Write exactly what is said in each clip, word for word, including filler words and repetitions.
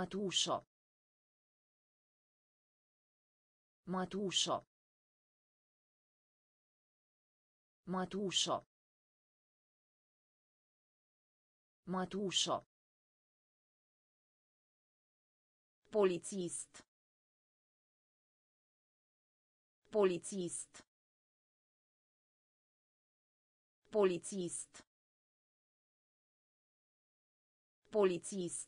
Mătușă. Mătușă. Mătușă. Mătușă. Polițist. Polițist. Polițist. Polițist.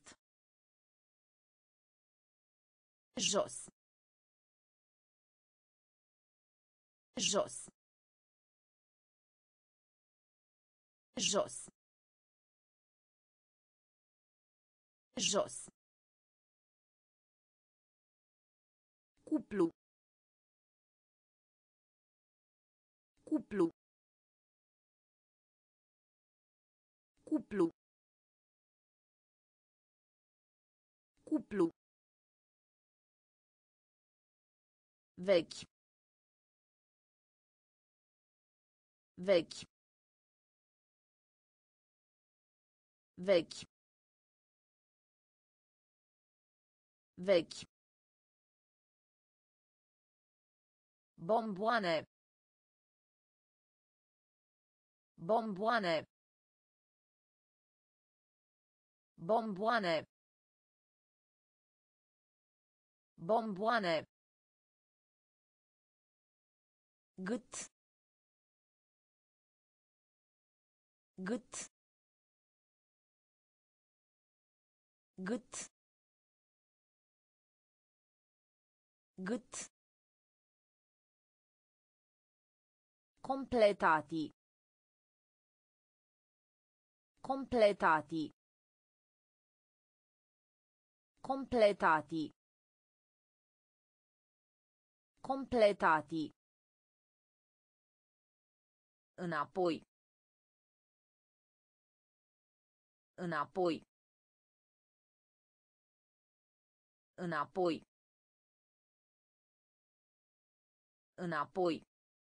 Jos. Jos. Jos. Jos. Cuplu. Cuplu. Cuplu. Cuplu. Vechi. Vechi. Vechi. Vechi. Bomboane. Bomboane. Bomboane. Bomboane. Gât. Gât. Gât. Gât. Completati. Completati. Completati. Completati. Înapoi. Înapoi. Înapoi. Înapoi.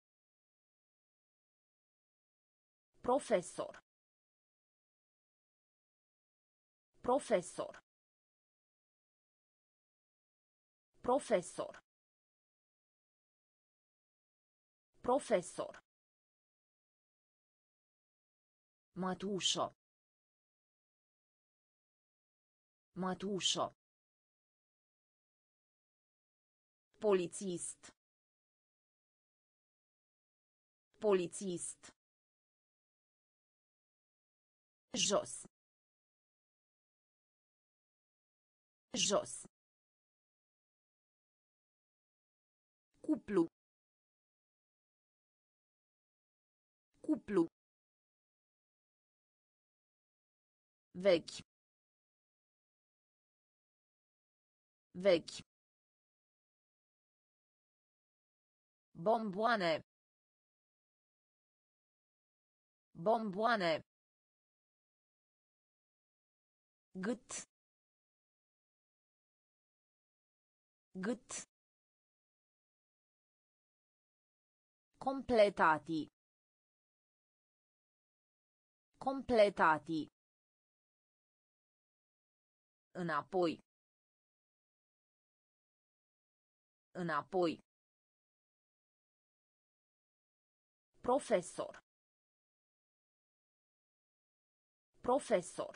Profesor. Profesor. Profesor. Profesor. Mătușă. Mătușă. Polițist. Polițist. Jos. Jos. Cuplu. Cuplu. Vechi. Vechi. Bomboane. Bomboane. Gât. Gât. Completati. Completati. Înapoi. Înapoi. Profesor. Profesor.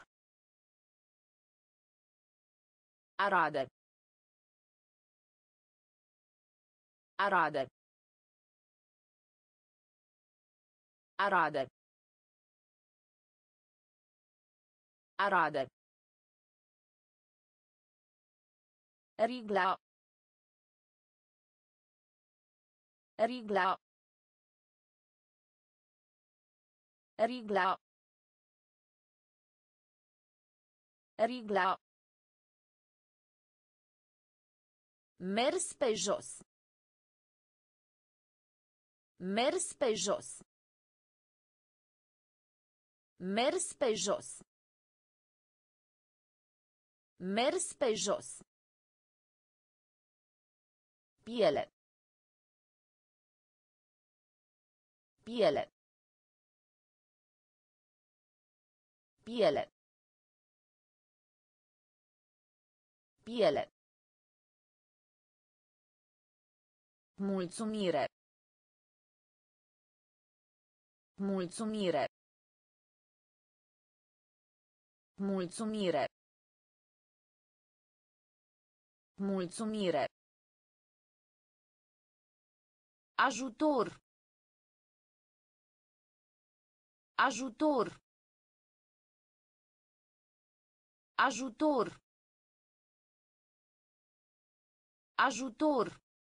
Arade. Arade. Arade. Arade. Rigla. Rigla. Rigla. Rigla. Mers pe jos. Mers pe jos. Mers pe jos. Mers pe jos. Piele. Piele. Piele. Piele. Mulțumire. Mulțumire. Mulțumire. Mulțumire. Ajutor. Ajutor. Ajutor. Ajutor.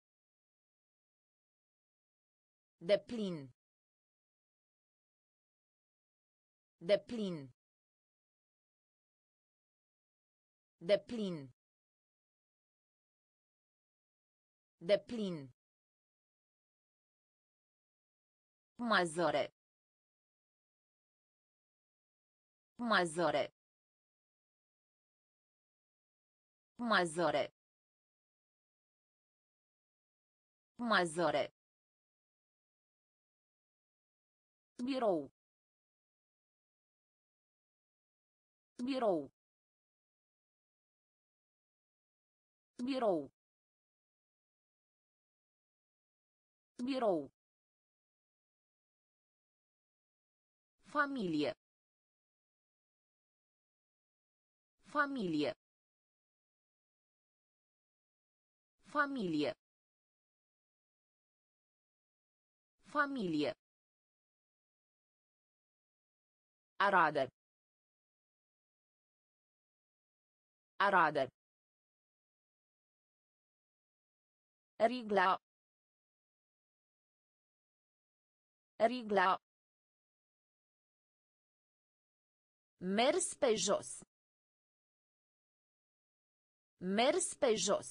Deplin. Deplin. Deplin. Deplin. Mazăre. Mazăre. Mazăre. Mazăre. Birou. Birou. Birou. Birou. Familie. Familie. Familie. Familie. Arade. Arade. Rigla. Rigla. Mers pe jos. Mers pe jos.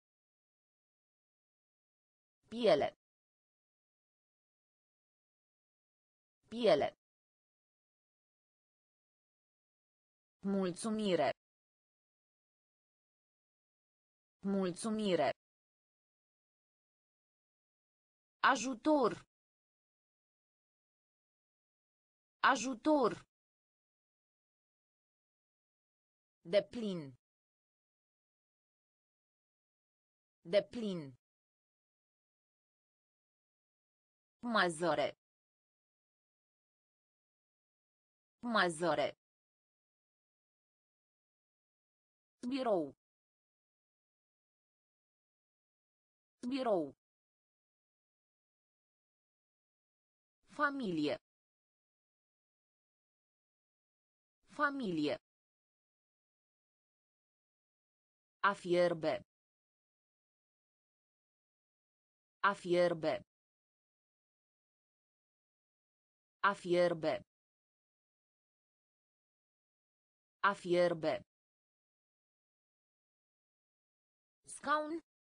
Piele. Piele. Mulțumire. Mulțumire. Ajutor. Ajutor. Deplin. Deplin. Mazăre. Mazăre. Birou. Birou. Familie. Familie. A fierbe. A fierbe. A fierbe. A fierbe. Scaun.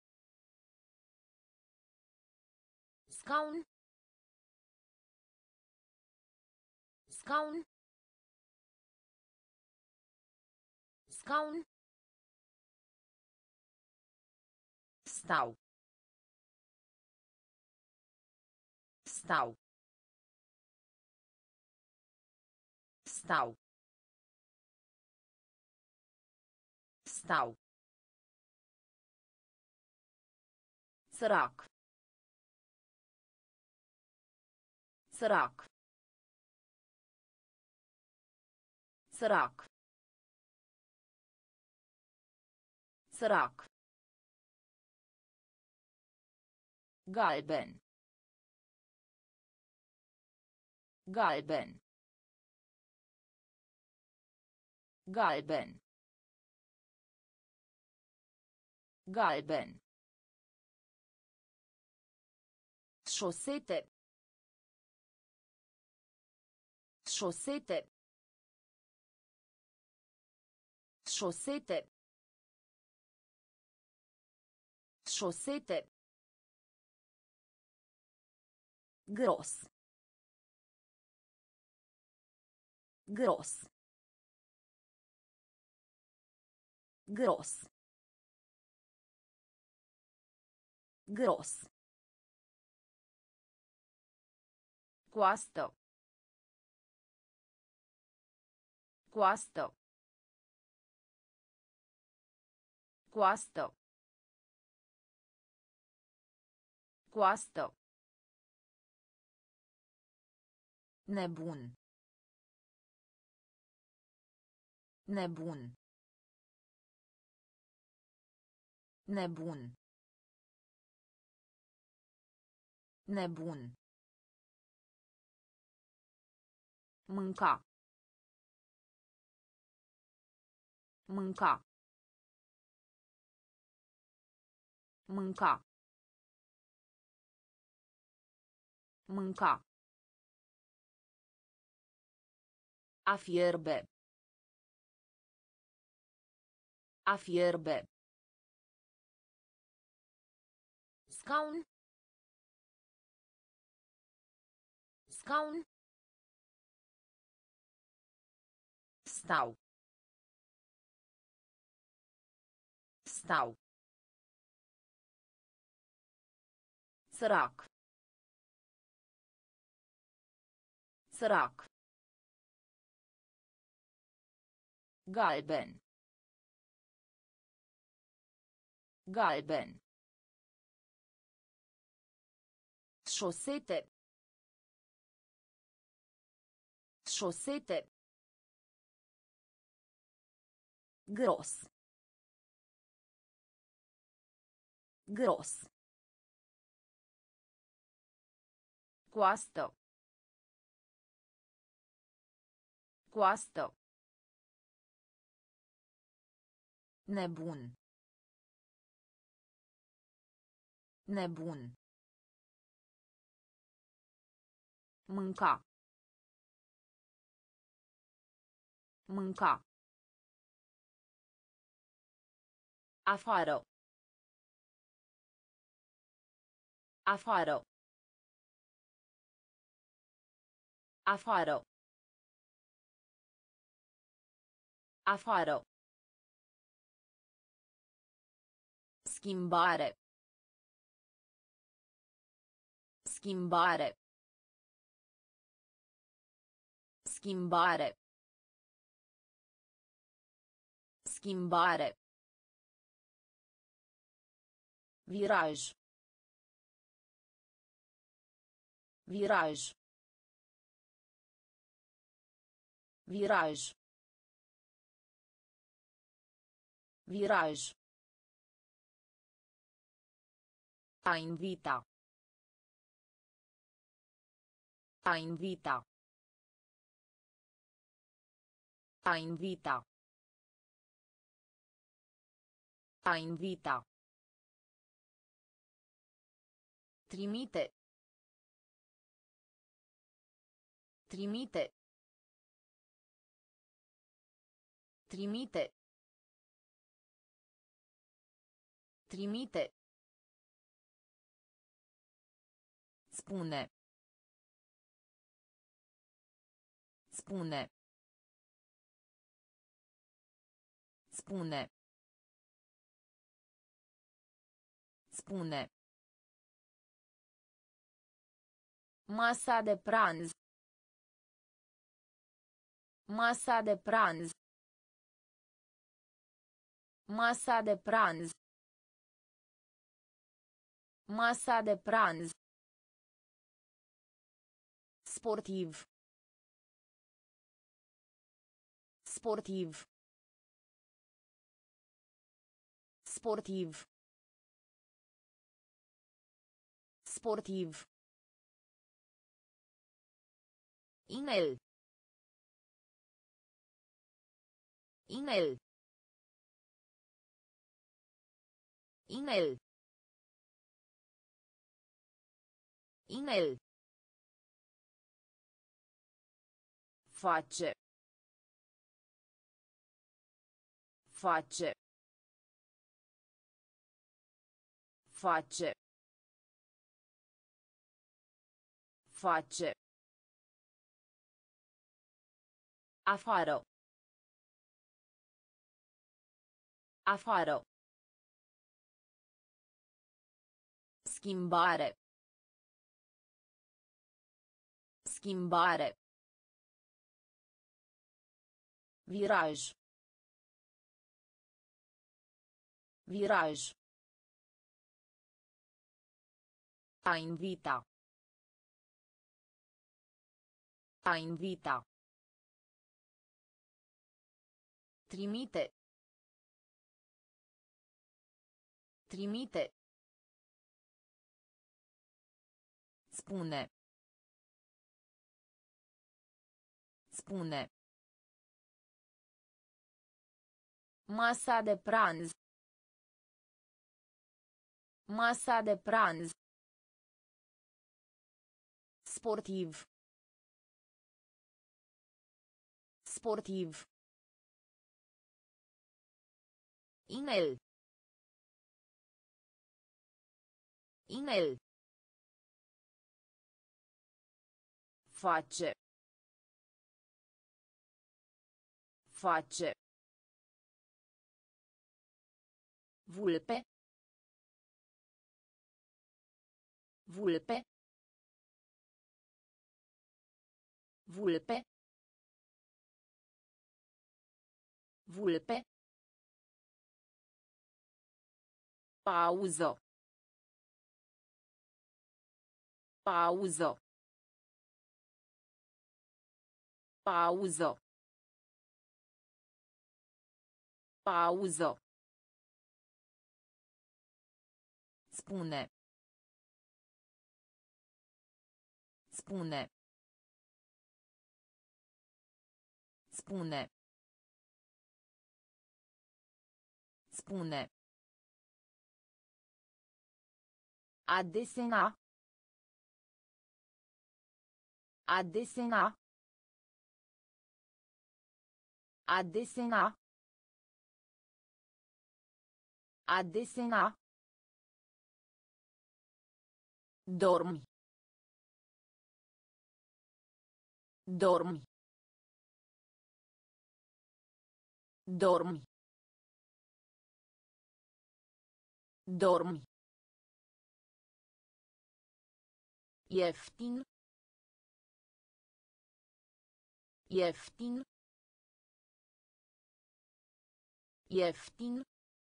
Scaun. Scaun. Scaun. Stau. Stau. Stau. Stau. Sărac. Sărac. Sărac. Sărac. Galben. Galben. Galben. Galben. Șosete. Șosete. Șosete. Șosete. Gros. Gros. Gros. Gros. Coastă. Coastă. Coastă. Coastă. Nebun. Nebun. Nebun. Nebun. Mânca. Mânca. Mânca. Mânca. A fierbe. A fierbe. Scaun. Scaun. Stau. Stau. Sărac. Sărac. Galben. Galben. Șosete. Șosete. Gros. Gros. Coastă. Coastă. Nebun. Nebun. Mânca. Mânca. Afară. Afară. Afară. Afară. Schimbare. Schimbare. Schimbare. Schimbare. Viraj. Viraj. Viraj. Viraj. A invita. A invita. A invita. A invita. Trimite. Trimite. Trimite. Trimite. Spune. Spune. Spune. Spune. Masa de pranz. Masa de pranz. Masa de pranz. Masa de pranz. Sportiv. Sportiv. Sportiv. Sportiv. Inel. Inel. Inel. Inel. Face. Face. Face. Face. Afară. Afară. Schimbare. Schimbare. Viraj. Viraj. A invita. A invita. Trimite. Trimite. Spune. Spune. Masa de pranz. Masa de pranz. Sportiv. Sportiv. Inel. Inel. Face. Face. Vulpe. Vulpe. Vulpe. Vulpe. Pauză. Pauză. Pauză. Pauză. Spune. Spune. Spune. Spune. A desena. A desena. A desena. A desena. Dormi. Dormi. Dormi. Dormi. Ieftin. Ieftin. Ieftin.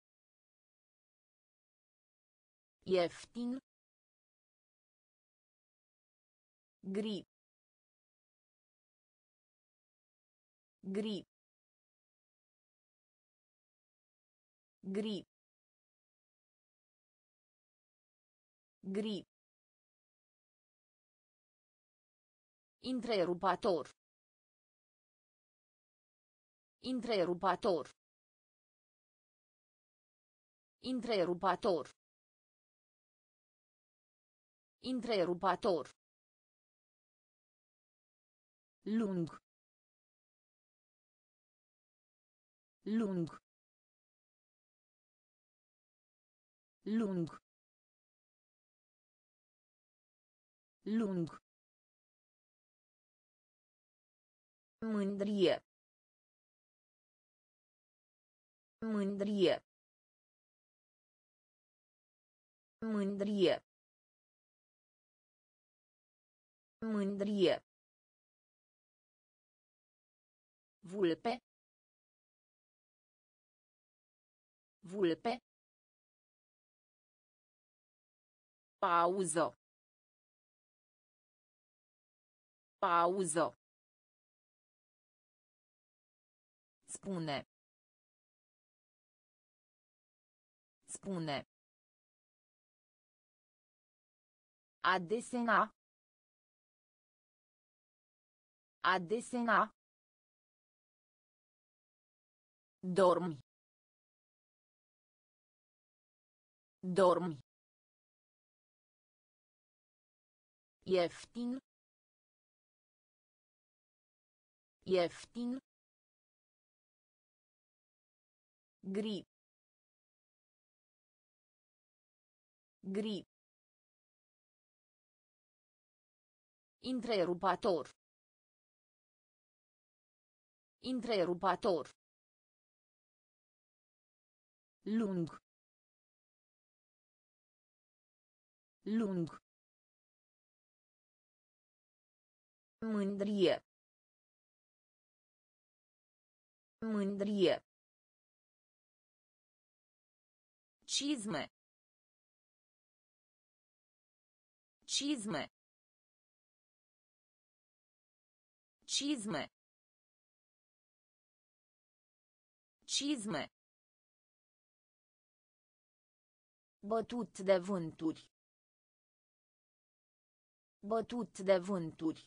Ieftin. Gri. Gri. Gri. Gri. Întrerupator. Întrerupator. Întrerupator. Întrerupator. Lung. Lung. Lung. Lung. Mândrie. Mândrie. Mândrie. Mândrie. Vulpe. Vulpe. Pauză. Pauză. Spune. Spune. A desena. A desena. Dormi. Dormi. Ieftin. Ieftin. Gri. Gri. Întrerupator. Întrerupator. Lung. Lung. Mândrie. Mândrie. Cizme. Cizme. Cizme. Cizme. Bătut de vânturi. Bătut de vânturi.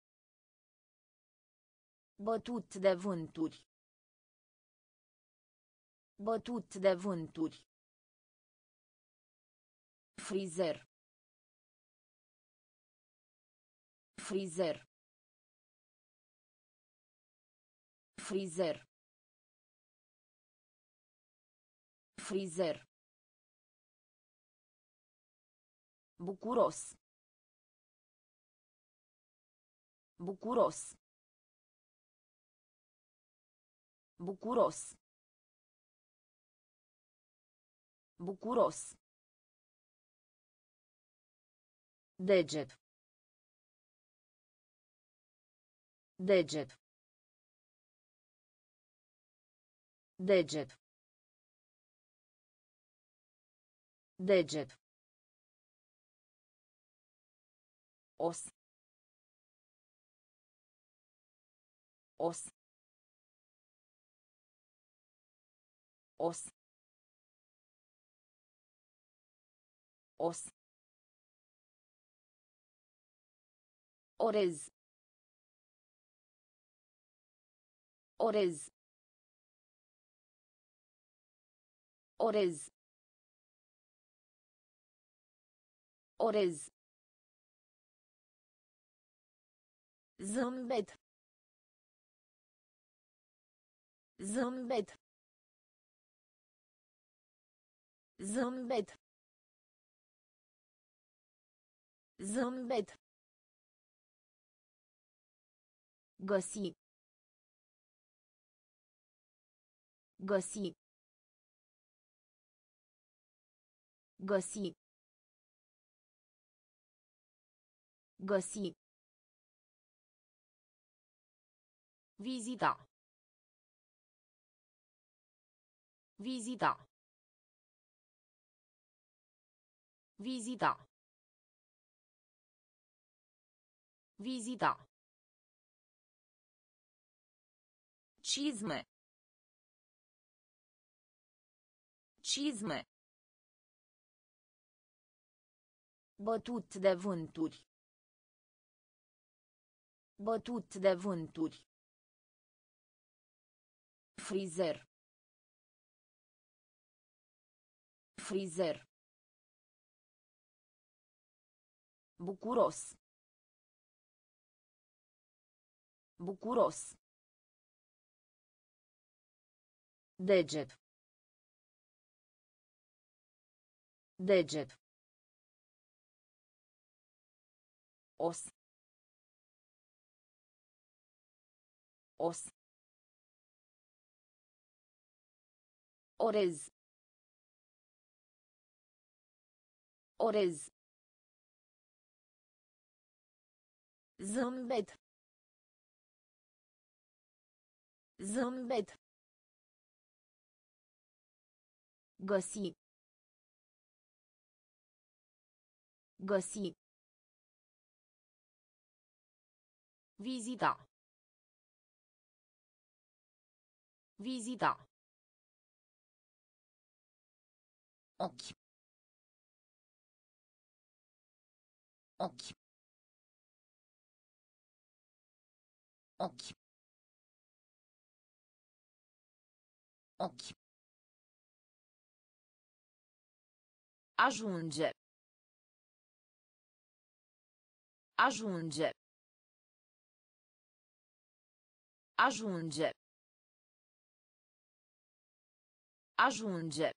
Bătut de vânturi. Bătut de vânturi. Frizer. Frizer. Frizer. Frizer. Bucuros. Bucuros. Bucuros. Bucuros. Deget. Deget. Deget. Deget. Os. Os. Os. Os. Orez. Orez. Orez. Orez. Zâmbet. Zâmbet. Zâmbet. Zâmbet. Găsi. Găsi. Găsi. Găsi. Vizita. Vizita. Vizita. Vizita. Cizme. Cizme. Bătut de vânturi. Bătut de vânturi. Frizer. Frizer. Bucuros. Bucuros. Deget. Deget. Os. Os. Orez. Orez. Zâmbet. Zâmbet. Găsi. Găsi. Vizita. Vizita. Ochi. Ochi. Ochi. Ochi. Ajunge. Ajunge. Ajunge. Ajunge.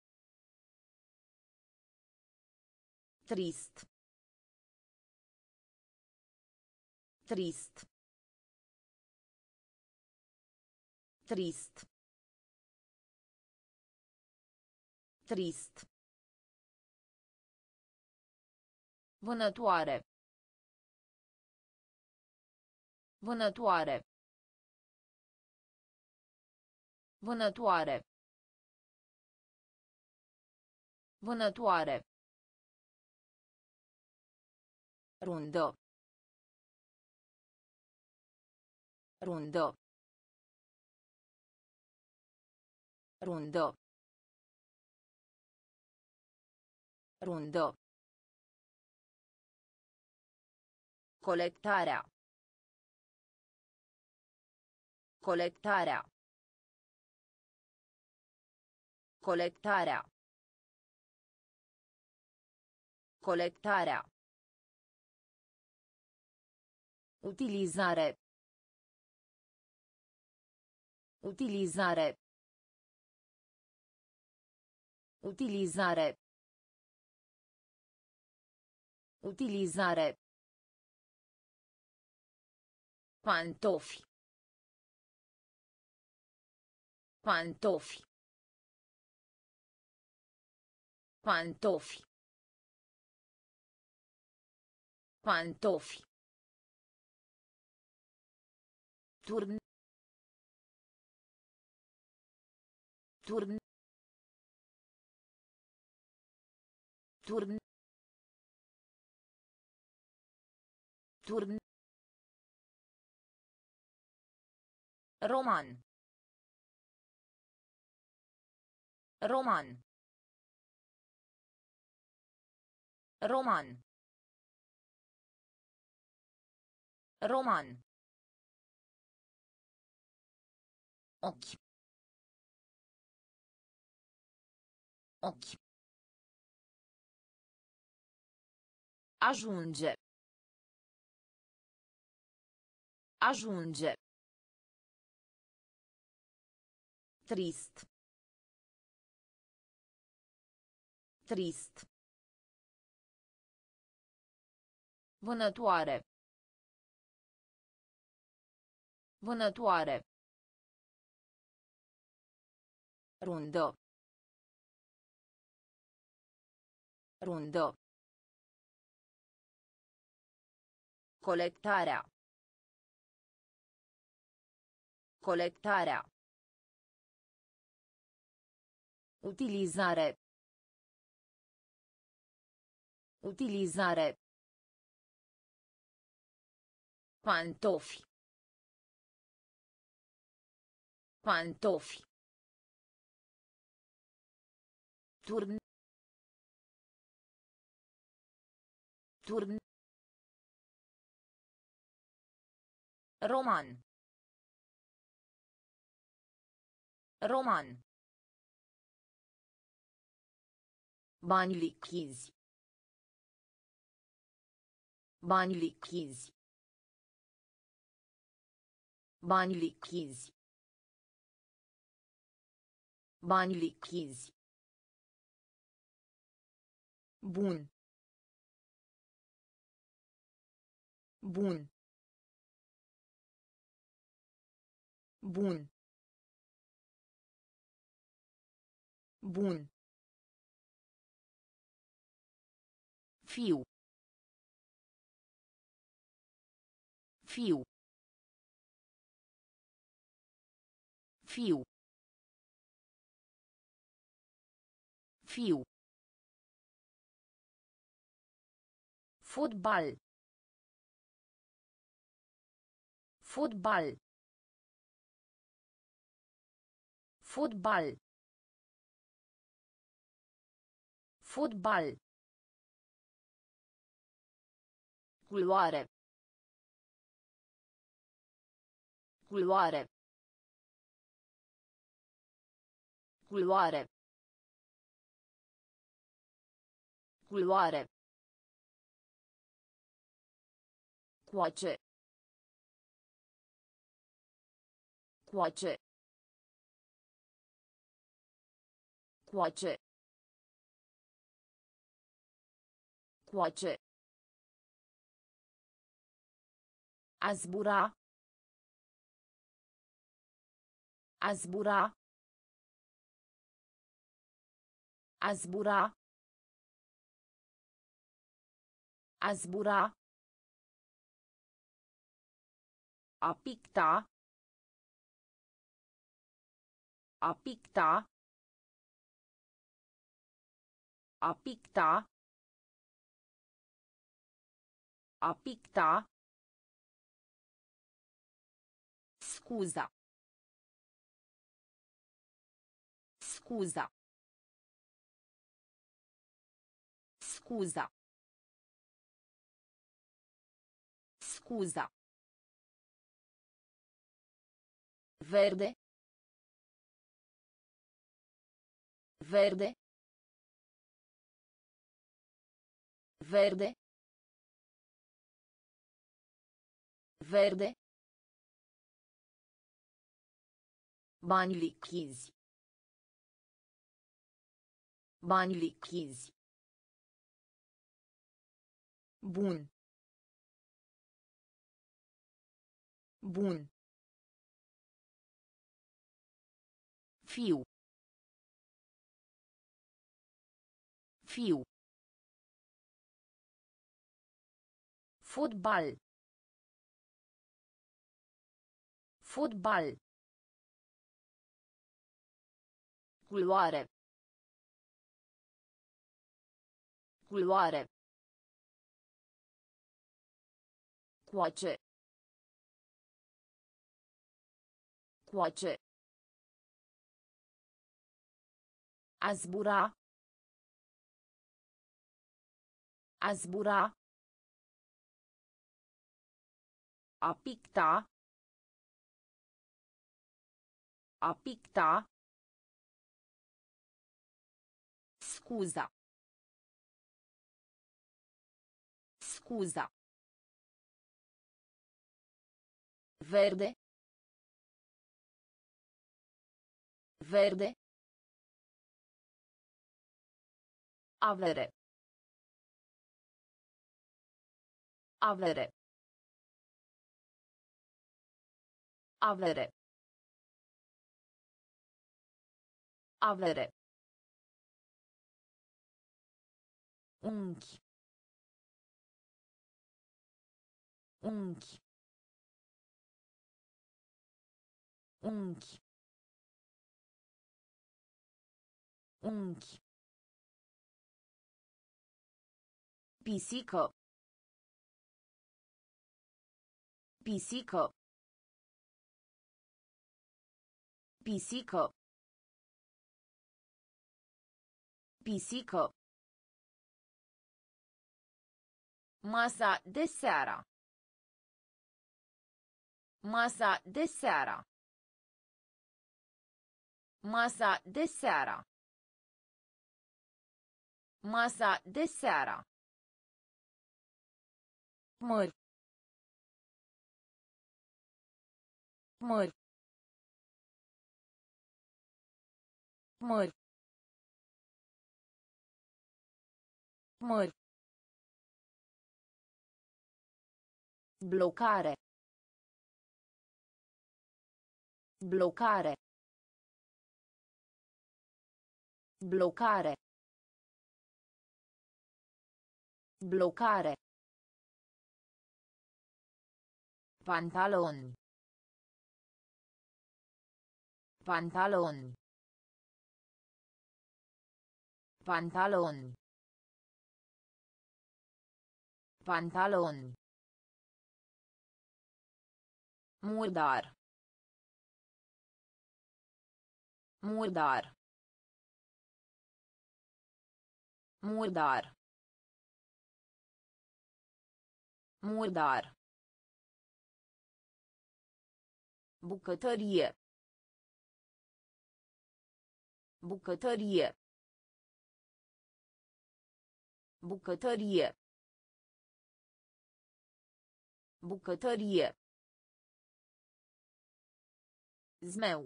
Trist. Trist. Trist. Trist. Vânătoare. Vânătoare. Vânătoare. Vânătoare. Rundă. Rundă. Rundă. Rundă. Colectarea. Colectarea. Colectarea. Colectarea. Utilizare. Utilizare. Utilizare. Utilizare. Pantofi. Pantofi. Pantofi. Pantofi. Turn. Turn. Turn. Turn. Roman. Roman. Roman. Roman. Ochi. Ochi. Ajunge. Ajunge. Trist. Trist. Vânătoare. Vânătoare. Rundă. Rundă. Colectarea. Colectarea. Utilizare. Utilizare. Pantofi. Pantofi. Turn. Turn. Roman. Roman. Bani lichizi. Bani lichizi. Bani lichizi. Bani lichizi. Bun. Bun. Bun. Bun. Fiu. Fiu. Fiu. Fiu. Fotbal. Fotbal. Fotbal. Fotbal. Culoare. Culoare. Culoare. Culoare. Coace. Coace. Coace. Coace. A zbura. A zbura. A zbura. A zbura. A picta. A picta. A picta. A picta. Scuza. Scuza. Scuza. Scuza. Verde. Verde. Verde. Verde. Bani lichizi. Bani lichizi. Bun. Bun. Fiu. Fiu. Fotbal. Fotbal. Culoare. Culoare. Coace. Coace. A zbura. A zbura. A picta. A picta. Scuza. Scuza. Verde. Verde. Avere. Avere. Avere. Avere. Unchi. Unchi. Unchi. Unchi. Pisică. Pisică. Pisică. Pisică. Masa de seara. Masa de seara. Masa de seara. Masa de seara. Mări. Mări. Mări. Mări. Blocare. Blocare. Blocare. Blocare. Pantaloni. Pantaloni. Pantaloni. Pantaloni. Murdar. Murdar. Murdar. Murdar. Bucătărie. Bucătărie. Bucătărie. Bucătărie. Zmeu.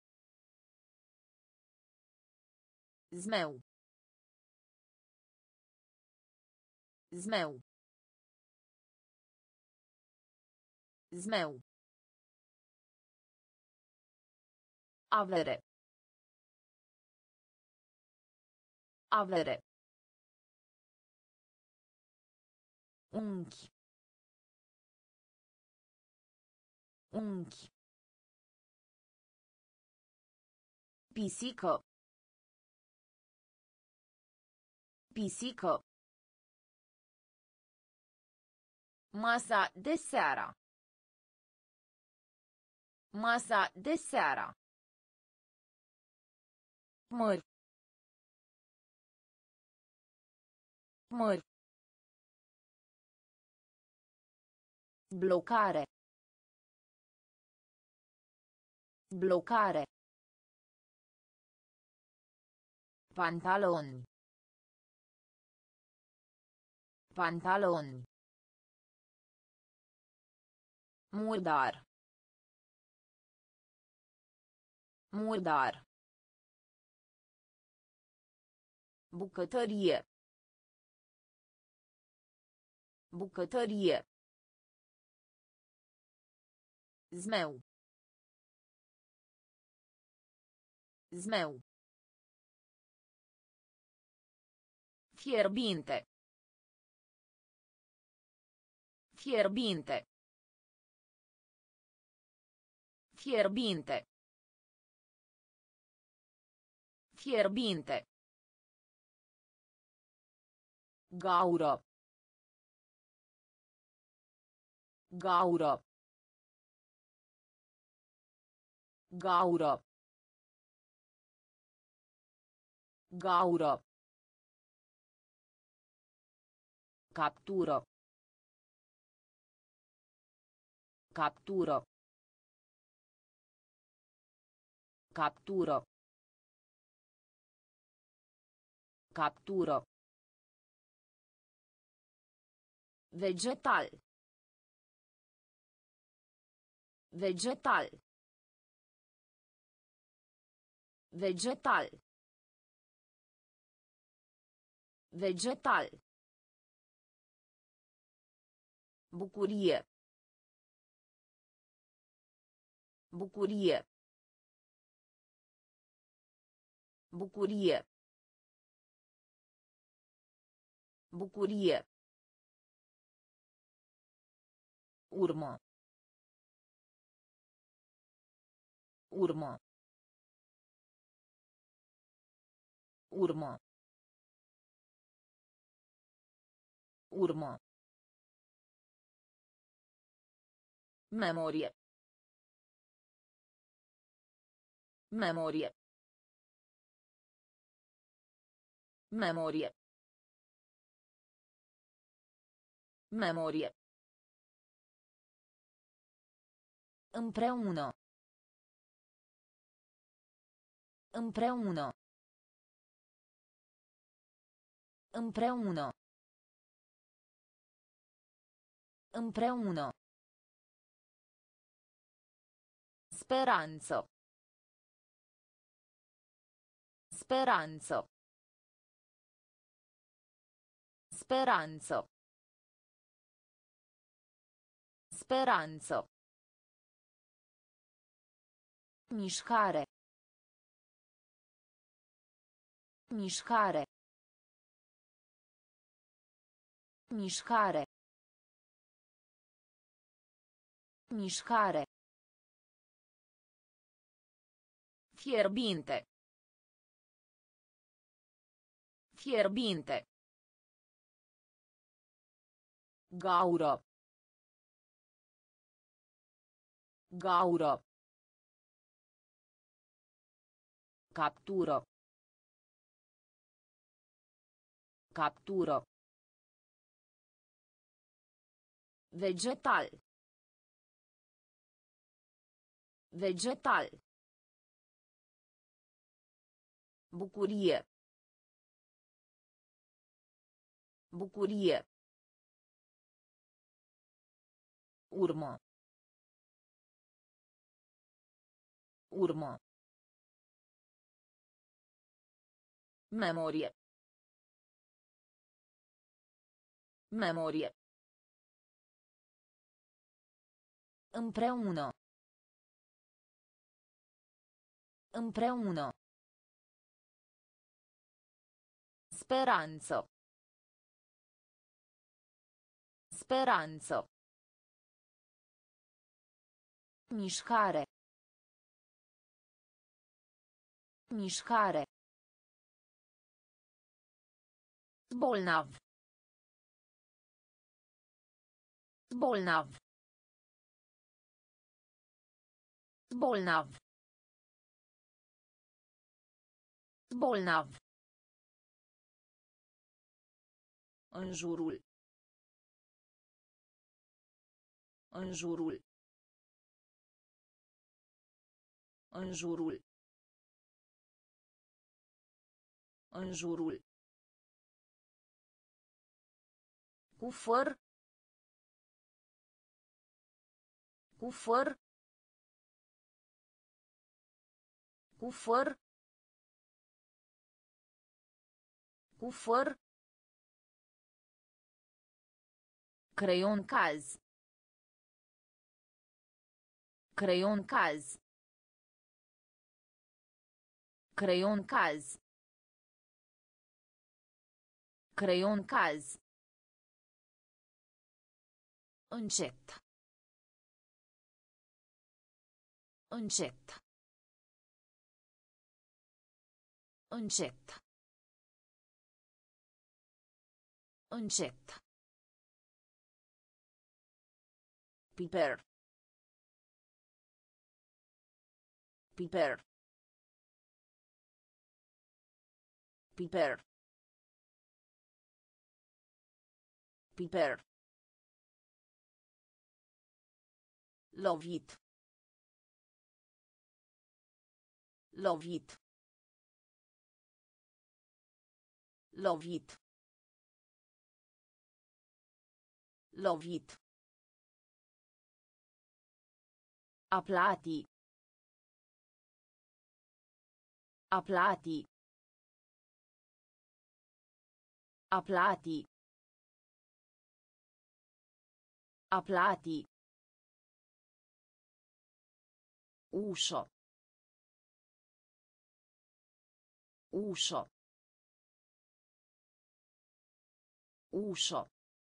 Zmeu. Zmeu. Zmeu. Avere. Avere. Unchi. Unchi. Pisică. Pisică. Masa de seara. Masa de seara. Mări. Mări. Blocare. Blocare. Pantaloni. Pantaloni. Murdar. Murdar. Bucătărie. Bucătărie. Zmeu. Zmeu. Fierbinte. Fierbinte. Fierbinte. Fierbinte. Gaură. Gaură. Gaură. Gaură. Captură. Captură. Captură. Captură. Vegetal. Vegetal. Vegetal. Vegetal. Bucurie. Bucurie. Bucurie. Bucurie. Urmă. Urmă. Urmă. Urmă. Memorie. Memorie. Memorie. Memorie. Împreună. Împreună. Împreună. Împreună. Speranță. Speranță. Speranță. Speranță. Mișcare. Mișcare. Mișcare. Mișcare. Fierbinte. Fierbinte. Gaură. Gaură. Captură. Captură. Vegetal. Vegetal. Bucurie. Bucurie. Urmă. Urmă. Memorie. Memorie. Împreună. Împreună. Speranță. Speranță. Mișcare. Mișcare. Bolnav. Bolnav. Bolnav. Bolnav. În jurul. În jurul. În jurul. În jurul. Cu făr. Cu făr. Cu făr. Cu făr. Creion caz. Creion caz. Creion caz. Creion caz. Încet. Încet. Încet. Încet. Piper. Piper. Piper. Piper. Lovit. Lovit. Lovit. Lovit. Aplati. Aplati. Aplati. Aplati. Ușo. Ușo. Ușo.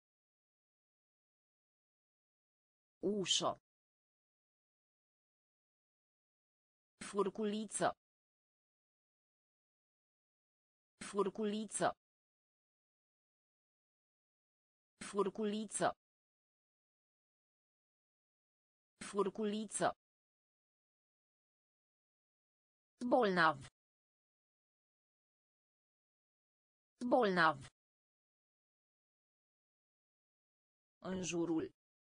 Ușo. Furculiță. Furculiță. Furculiță. Furculiță. Bolnav. Bolnav. În jurul.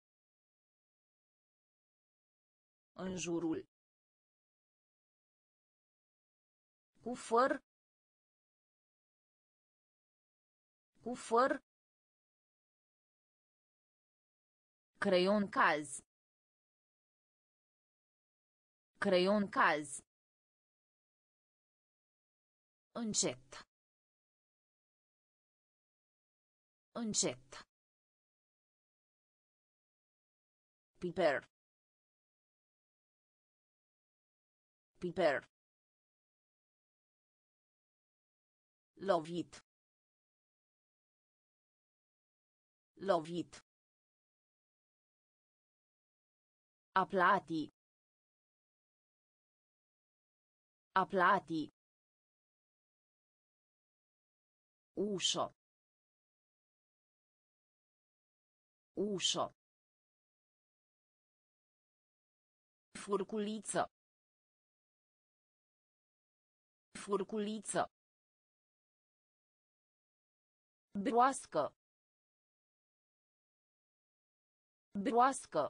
În jurul. Cu făr. Cu făr. Creion caz. Creion caz. Încet. Încet. Piper. Piper. Lovit. Lovit. Aplati. Aplati. Ușo. Ușo. Furculiță. Furculiță. Broască. Broască.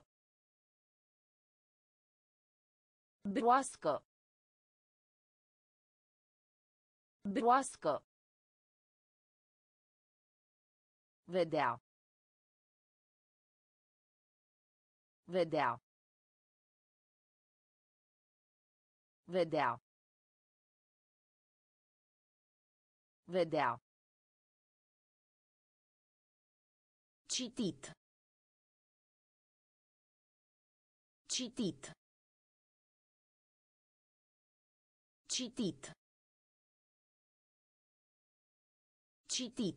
Broască. Broască. Vedea. Vedea. Vedea. Vedea. Citit. Citit. Citit. Citit.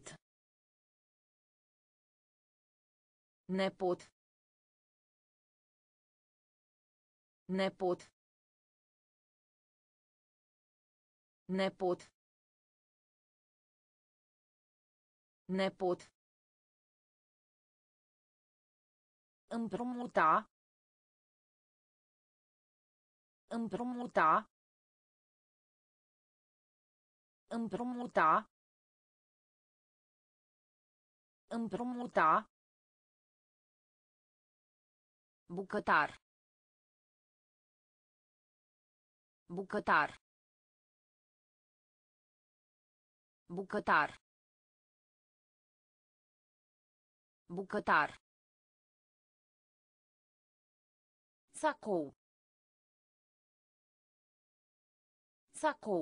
Nepot. Nepot. Nepot. Nepot. Împrumuta. Împrumuta. Împrumuta. Împrumuta. Bucătar. Bucătar. Bucătar. Bucătar. Sacou. Sacou.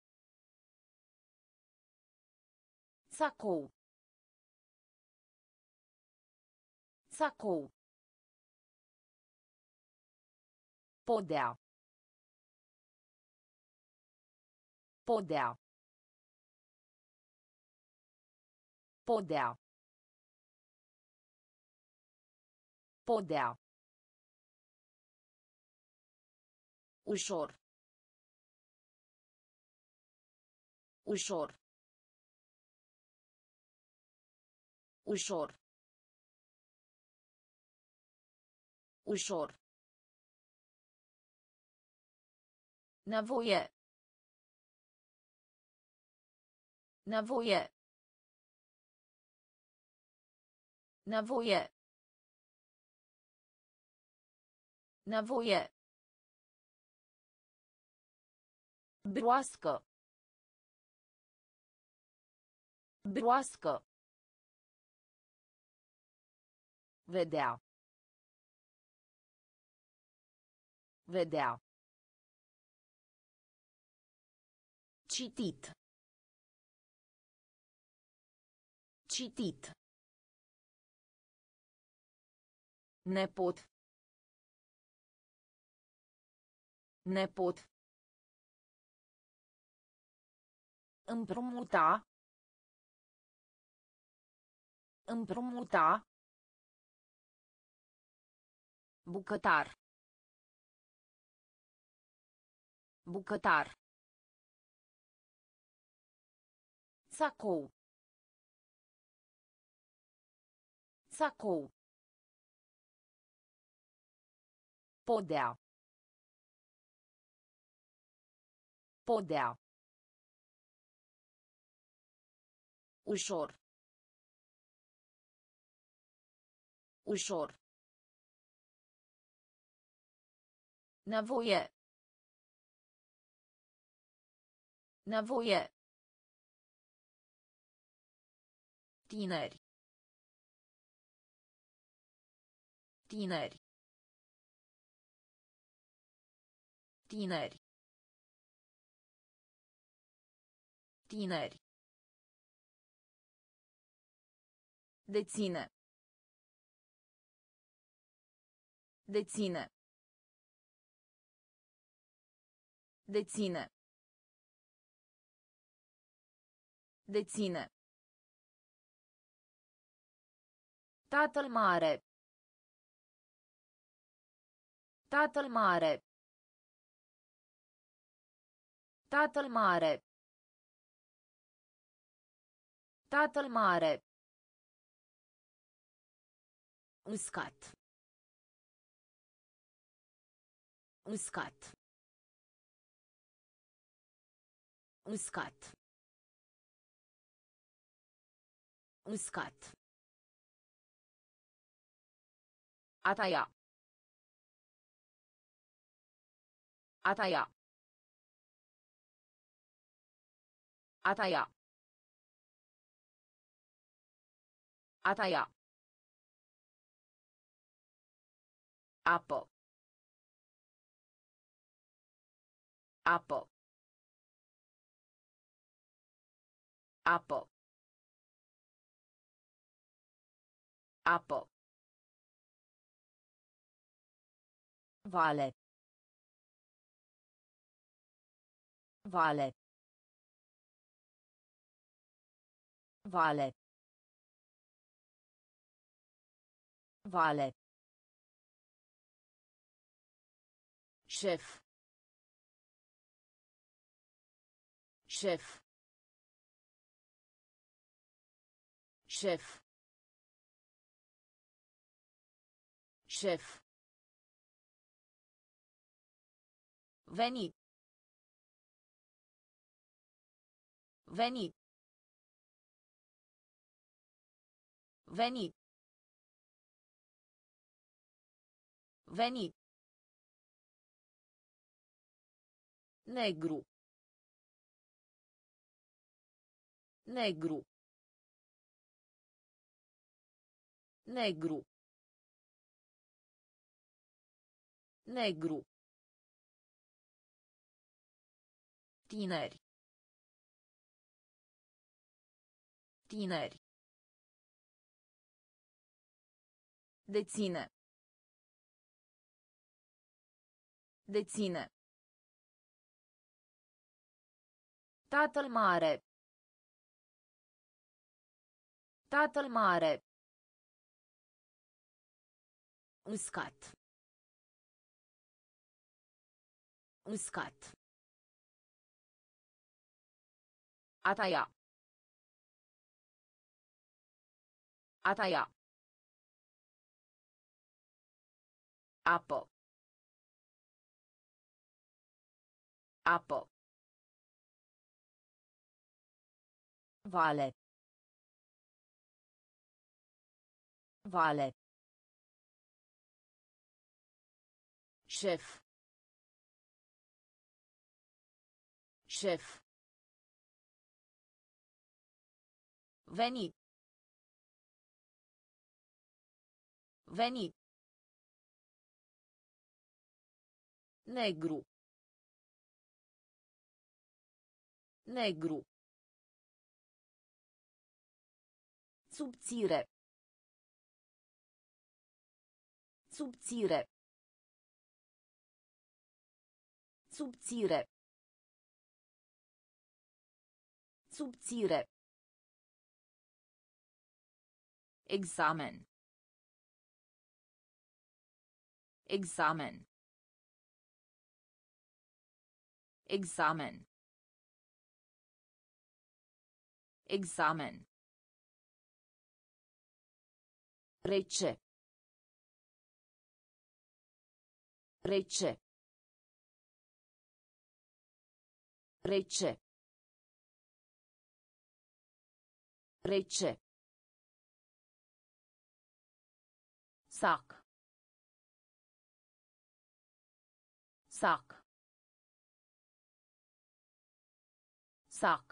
Sacou. Sacou. Podea. Podea. Podea. Podea. Ușor. Ușor. Ușor. Ușor. Nevoie. Nevoie. Nevoie. Nevoie. Broască. Broască. Vedea. Vedea. Citit. Citit. Nepot. Nepot. Împrumuta. Împrumuta. Bucătar. Bucătar. Sacou. Sacou. Podea. Podea. Ușor. Ușor. Nevoie. Nevoie. Tineri. Tineri. Tineri. Tineri. Deține. Deține. Deține. Deține. Tatăl mare. Tatăl mare. Tatăl mare. Tatăl mare. Uscat. Uscat. Uscat. Uscat. A taia. A taia. A taia. A taia. Apă. Apă. Apă. Apă. Vale. Vale. Vale. Vale. Șef. Șef. Șef. Șef. Veni. Veni. Veni. Veni. Negru. Negru. Negru. Negru. Tineri. Tineri. Deține. Deține. Tatăl mare. Tatăl mare. Uscat. Uscat. A taia. A taia. Apă. Apă. Vale. Vale. Șef. Șef. Veni. Veni. Negru. Negru. Subțire. Subțire. Subțire. Subțire. Examen. Examen. Examen. Examen. Rece. Rece. Rece. Rece. Sac. Sac. Sac.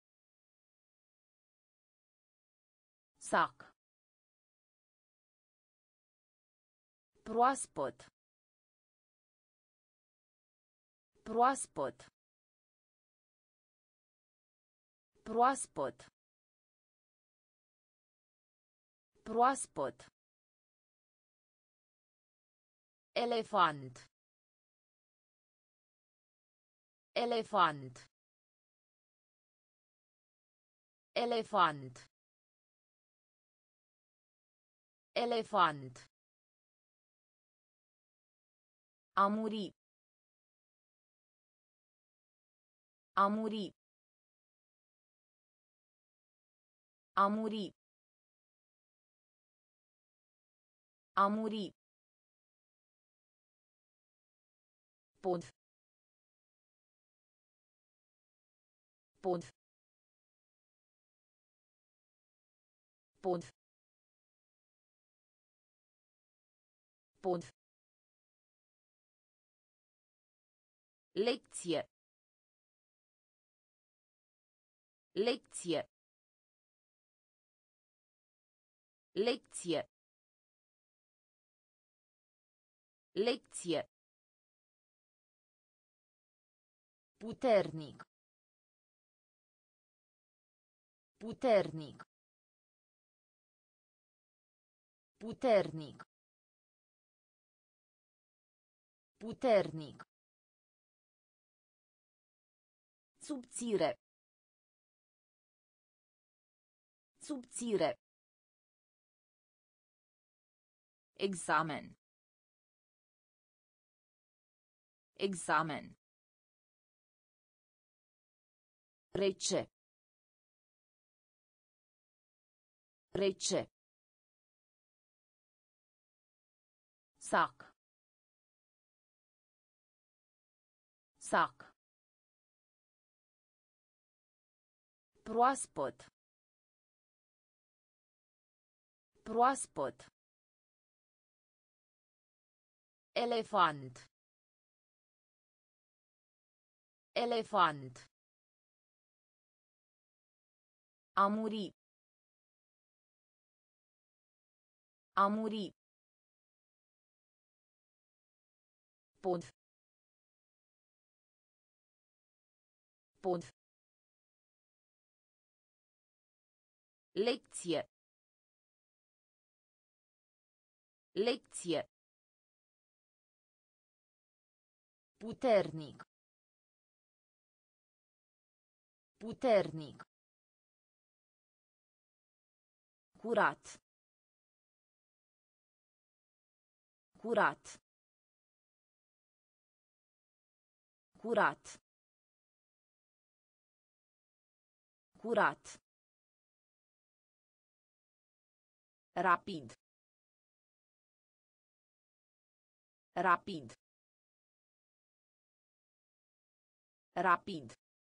Sac. Proaspăt. Proaspăt. Proaspăt. Proaspăt. Elefant. Elefant. Elefant. Elefant. A muri. A muri. A muri. A muri. Pod. Pod. Pod. Pod. Lecție. Lecție. Lecție. Lecție. Puternic. Puternic. Puternic. Puternic. Subțire. Subțire. Examen. Examen. Rece. Rece. Sac. Sac. Proaspăt. Proaspăt. Elefant. Elefant. A muri. A muri. Pod. Pod. Lecție. Lecție. Puternic. Puternic. Curat. Curat. Curat. Curat. Rapid. Rapid. Rapid.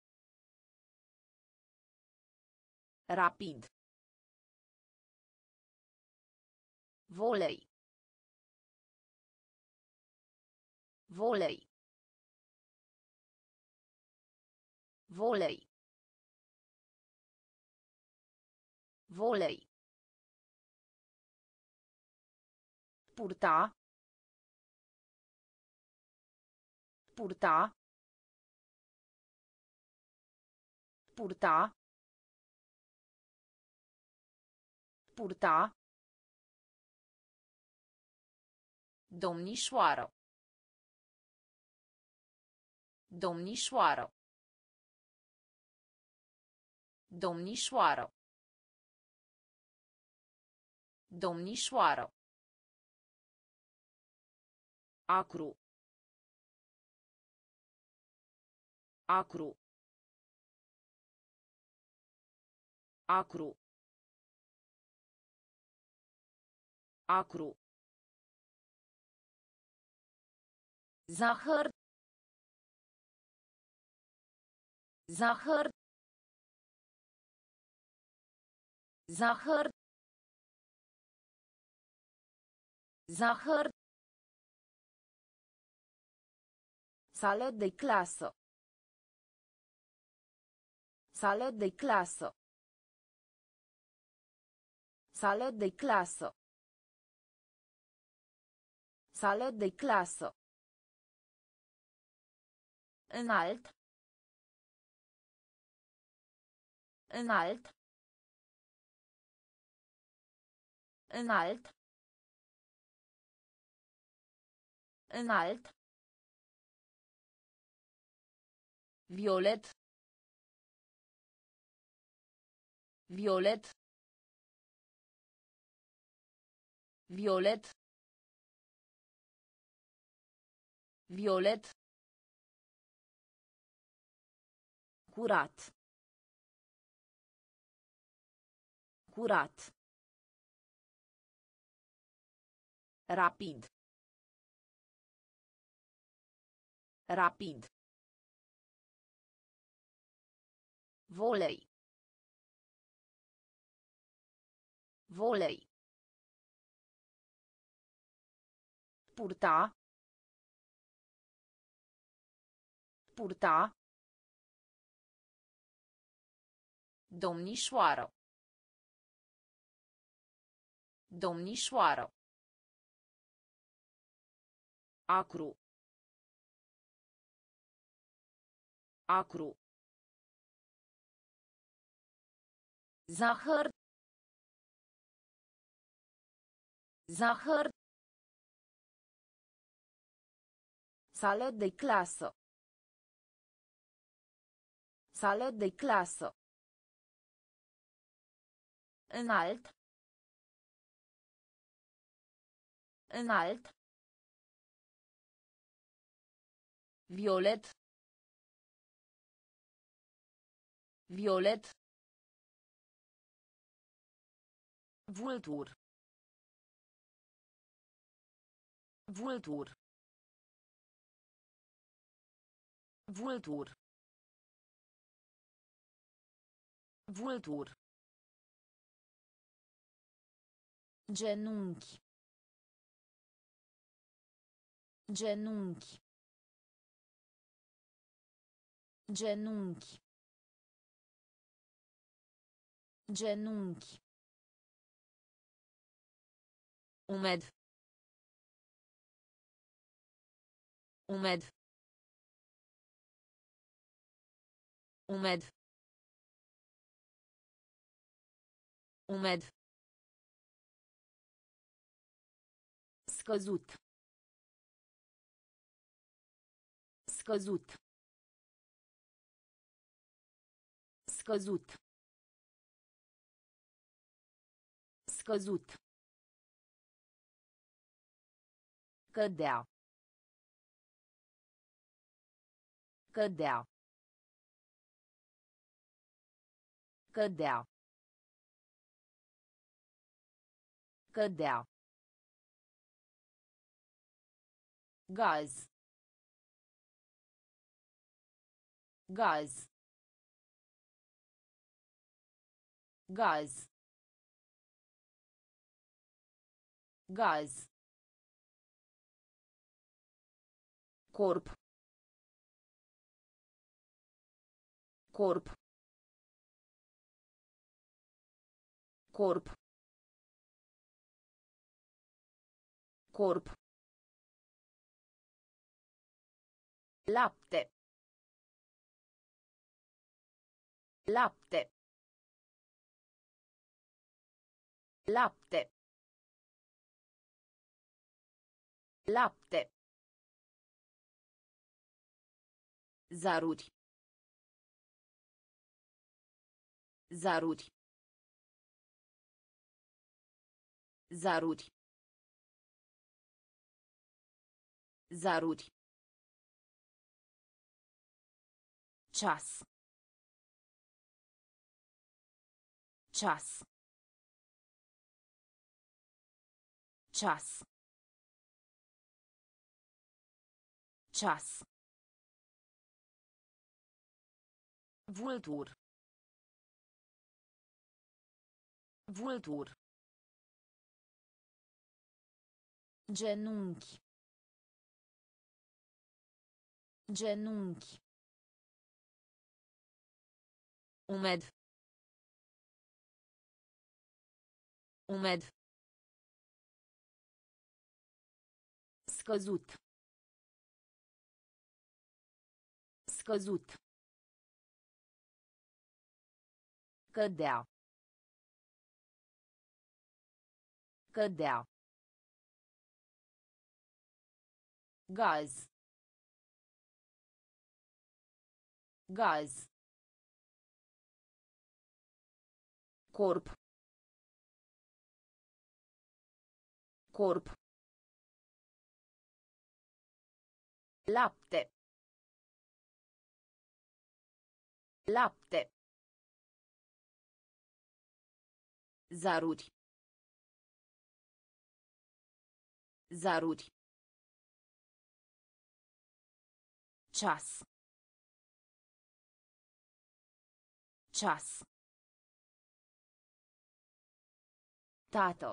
Rapid. Volei. Volei. Volei. Volei. Purta. Purta. Purta. Purta. Domnișoară. Domnișoară. Domnișoară. Domnișoară. Acru. Acru. Acru. Acru. Zahăr. Zahăr. Zahăr. Zahăr. Sală de clasă. Sală de clasă. Sală de clasă. Sală de clasă. Înalt. Înalt. Înalt. Înalt. Violet. Violet. Violet. Violet. Curat. Curat. Rapid. Rapid. Volei. Volei. Purta. Purta. Domnișoară. Domnișoară. Acru. Acru. Zahăr. Zahăr. Sală de clasă. Sală de clasă. Înalt. Înalt. Violet. Violet. Vultur. Vultur. Vultur. Vultur. Genunchi. Genunchi. Genunchi. Genunchi. Umed. Umed. Umed. Umed. Scăzut. Scăzut. Scăzut. Scăzut. Cădea. Cădea. Cădea. Cădea. Gaz. Gaz. Gaz. Gaz. Corp. Corp. Corp. Corp. Lapte. Lapte. Lapte. Lapte. Zaruri. Zaruri. Zaruri. Zaruri. Ceas. Ceas. Ceas. Ceas. Vultur. Vultur. Genunchi. Genunchi. Umed. Umed. Scăzut. Scăzut. Cădea. Cădea. Gaz. Gaz. Corp. Corp. Lapte. Lapte. Zaruri. Zaruri. Ceas. Ceas. Tată.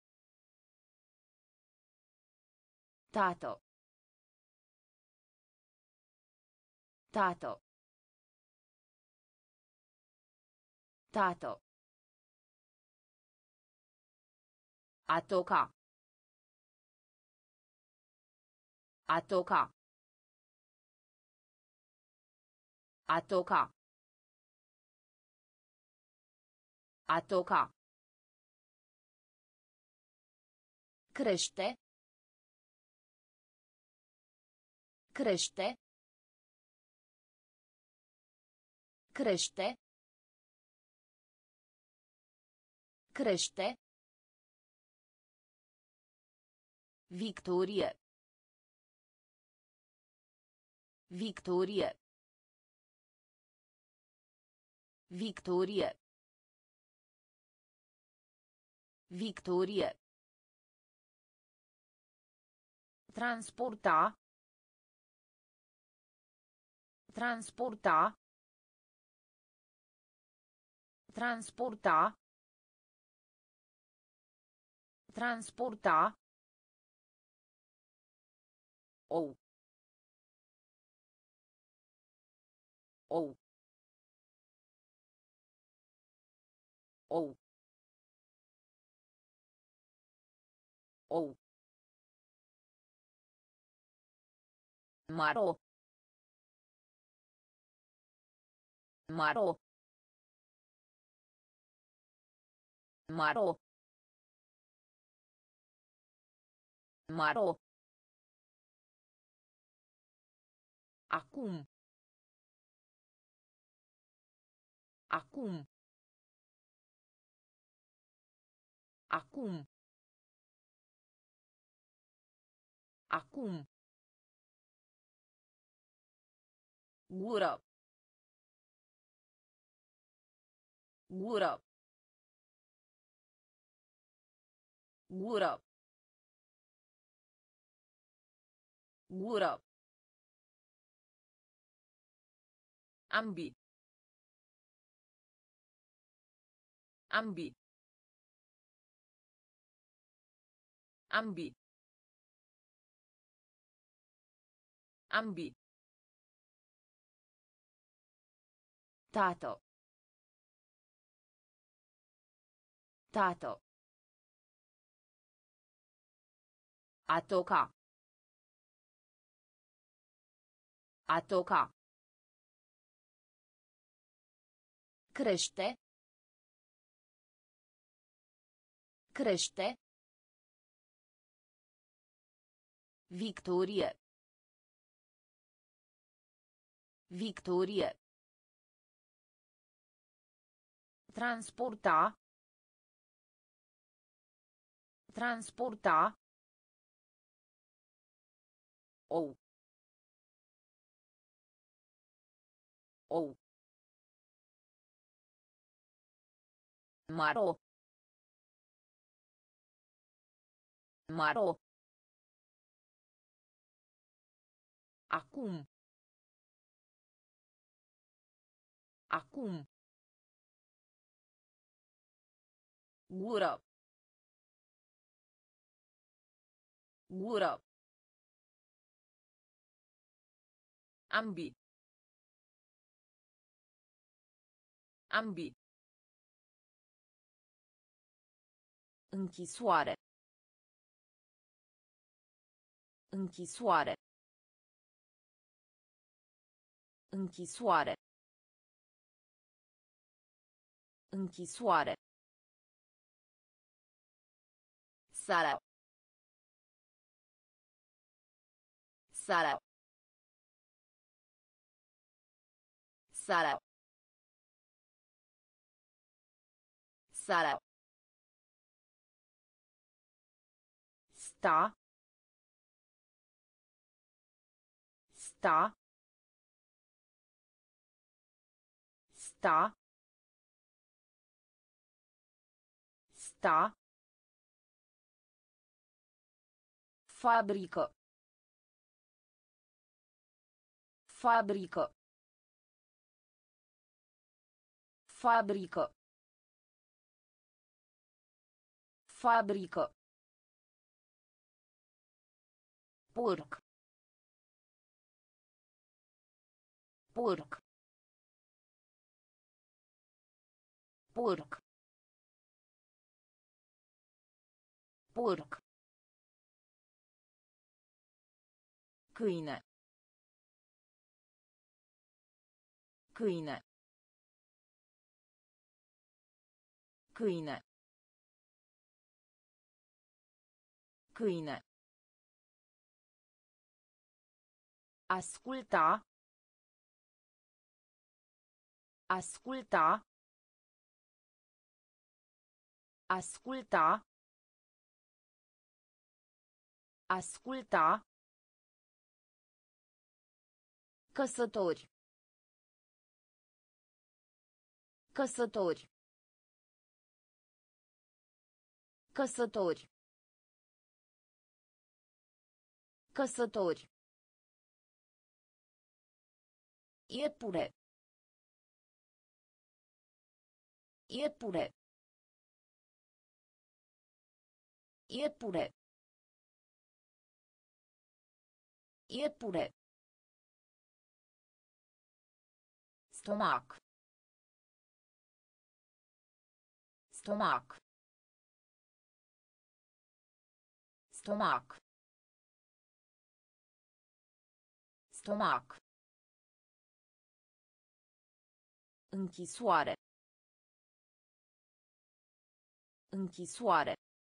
Tată. Tată. Tată. A toca. A toca. A toca. A toca. Crește. Crește. Crește. Crește. Victorie. Victorie. Victorie. Victorie. Transporta. Transporta. Transporta. Transporta. Ou. Ou. Ou. Ou. Maro. Maro. Maro. Maro. Acum. Acum. Acum. Acum. Gură. Gură. Gură. Gură. Ambi. Ambi. Ambi. Ambi. Tato. Tato. A toca. A toca. Crește. Crește. Victorie. Victorie. Transporta. Transporta. Ou. Ou. Maro. Maro. Acum. Acum. Gură. Gură. Ambi. Ambi. Închisoare. Închisoare. Închisoare. Închisoare. Sala. Sala. Sala. Sala. Sta. Sta. Sta. Sta. Fabrică. Fabrică. Fabrică. Fabrică. Porc. Porc. Porc. Porc. Câine. Câine. Câine. Câine. Asculta. Asculta. Asculta. Asculta. Căsători. Căsători. Căsători. Căsători. Iepure. Iepure. Iepure. Iepure. Stomac. Stomac. Stomac. Stomac. Închisoare. Închisoare.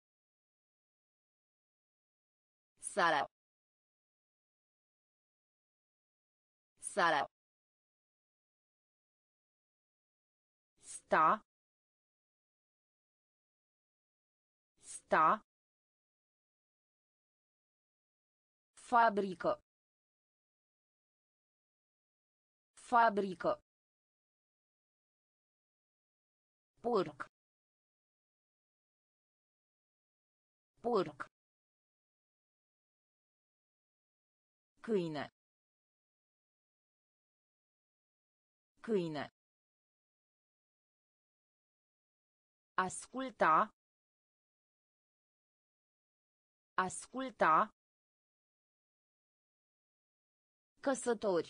Sala. Sala. Sta. Sta. Fabrică. Fabrică. Porc. Porc. Câine. Câine. Asculta. Asculta. Căsători.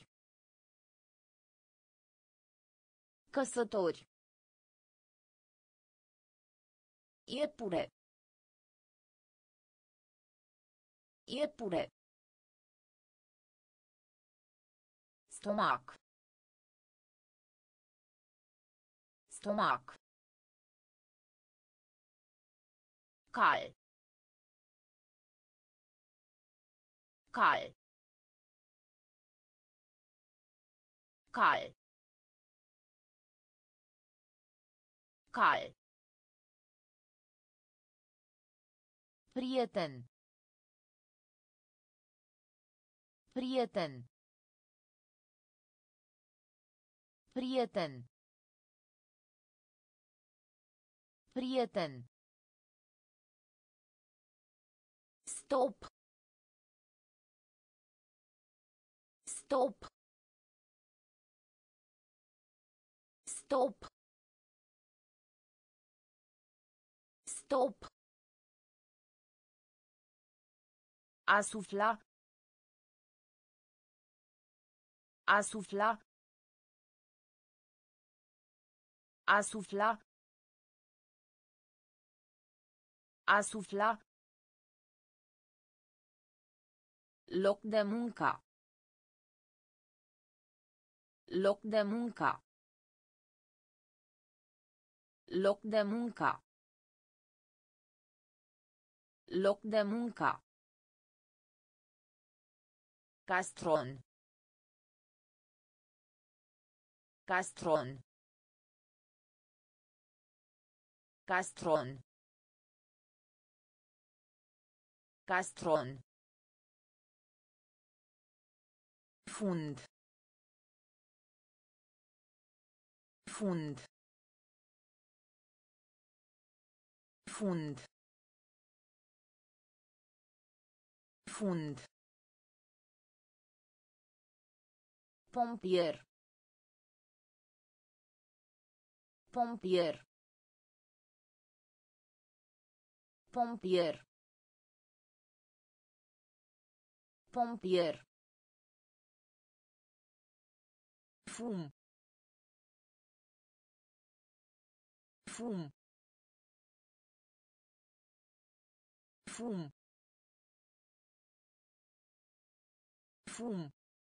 Căsători. Iepure. Iepure. Stomac. Stomac. Cal. Cal. Cal. Cal. Prieten. Prieten. Prieten. Prieten. Stop. Stop. Stop. Stop. A sufla. A sufla. A sufla. A sufla. Loc de muncă. Loc de muncă. Loc de muncă. Loc de muncă. Castron. Castron. Castron. Castron. Fund. Fund. Fund. Fund. Pompier. Pompier. Pompier. Pompier. Fum. Fum. Fum. Fum.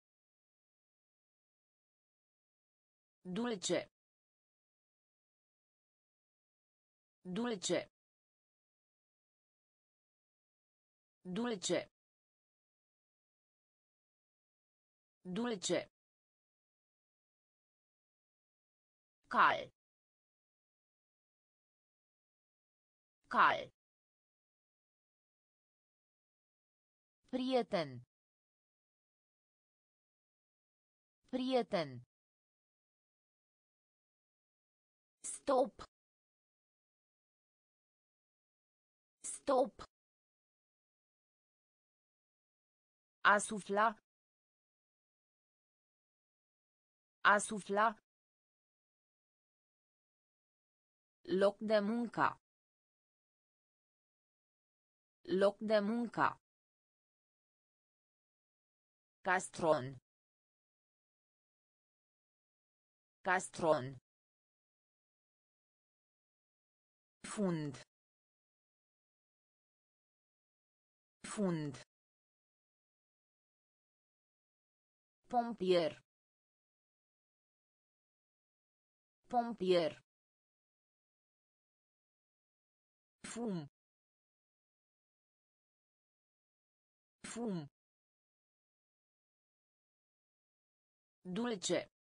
Dulce. Dulce. Dulce. Dulce. Cal. Cal. Prieten. Prieten. Stop. Stop. A sufla. A sufla. Loc de muncă. Loc de muncă. Castron. Castron. Fund. Fund. Pompier. Pompier. Fum. Fum. Dulce.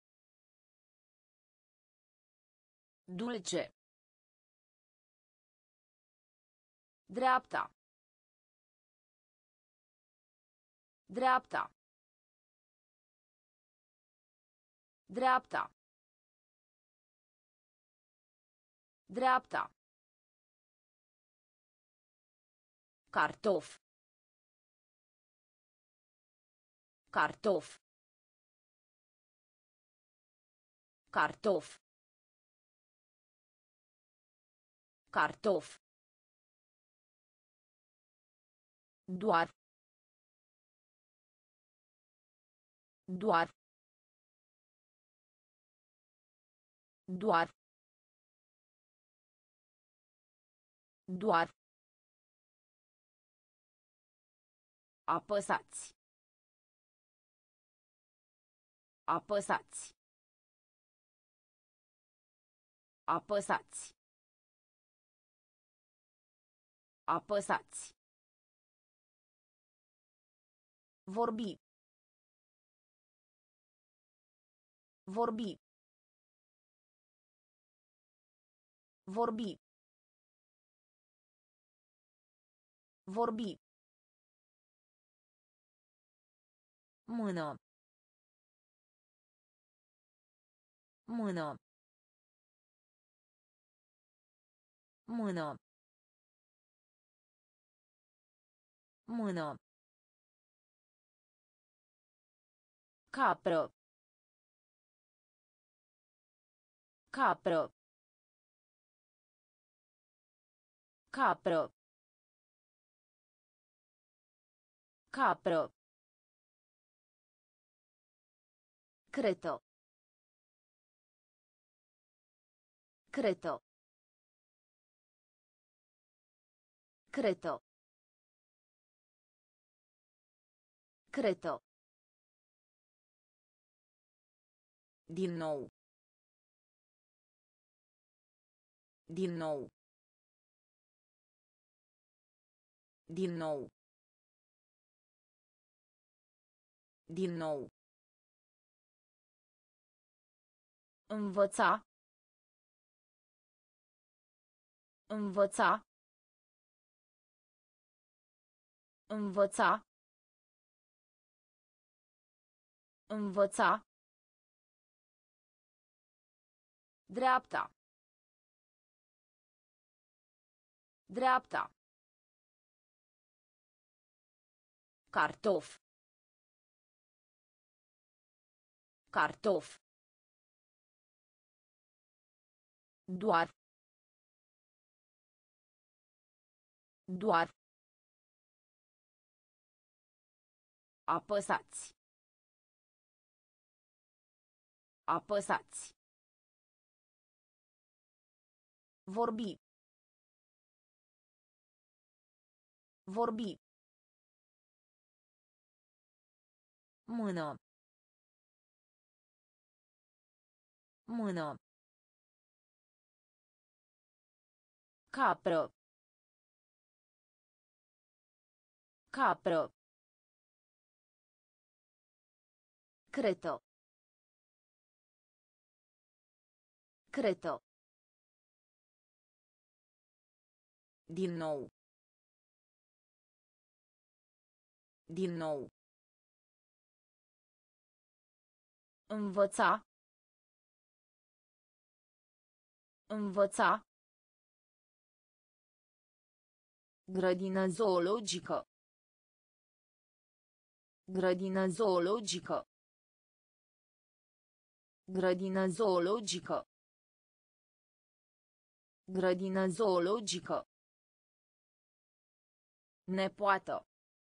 Dulce. Dreapta. Dreapta. Dreapta. Dreapta. Cartof. Cartof. Cartof. Cartof. Doar. Doar. Doar. Doar. Apăsați. Apăsați. Apăsați. Apăsați. Vorbi. Vorbi. Vorbi. Vorbi. Mână. Mână. Mână. Mână. Capră. Capră. Capră. Capră. Creto. Creto. Creto. Creto. Din nou. Din nou. Din nou. Din nou. Învăța. Învăța. Învăța. Învăța. Dreapta. Dreapta. Cartof. Cartof. Doar. Doar. Apăsați. Apăsați. Vorbi. Vorbi. Mână. Mână. Capră. Capră. Creto. Creto. Din nou. Din nou. Învăța. Învăța. Grădină zoologică. Grădină zoologică. Grădină zoologică. Grădină zoologică. Nepoată.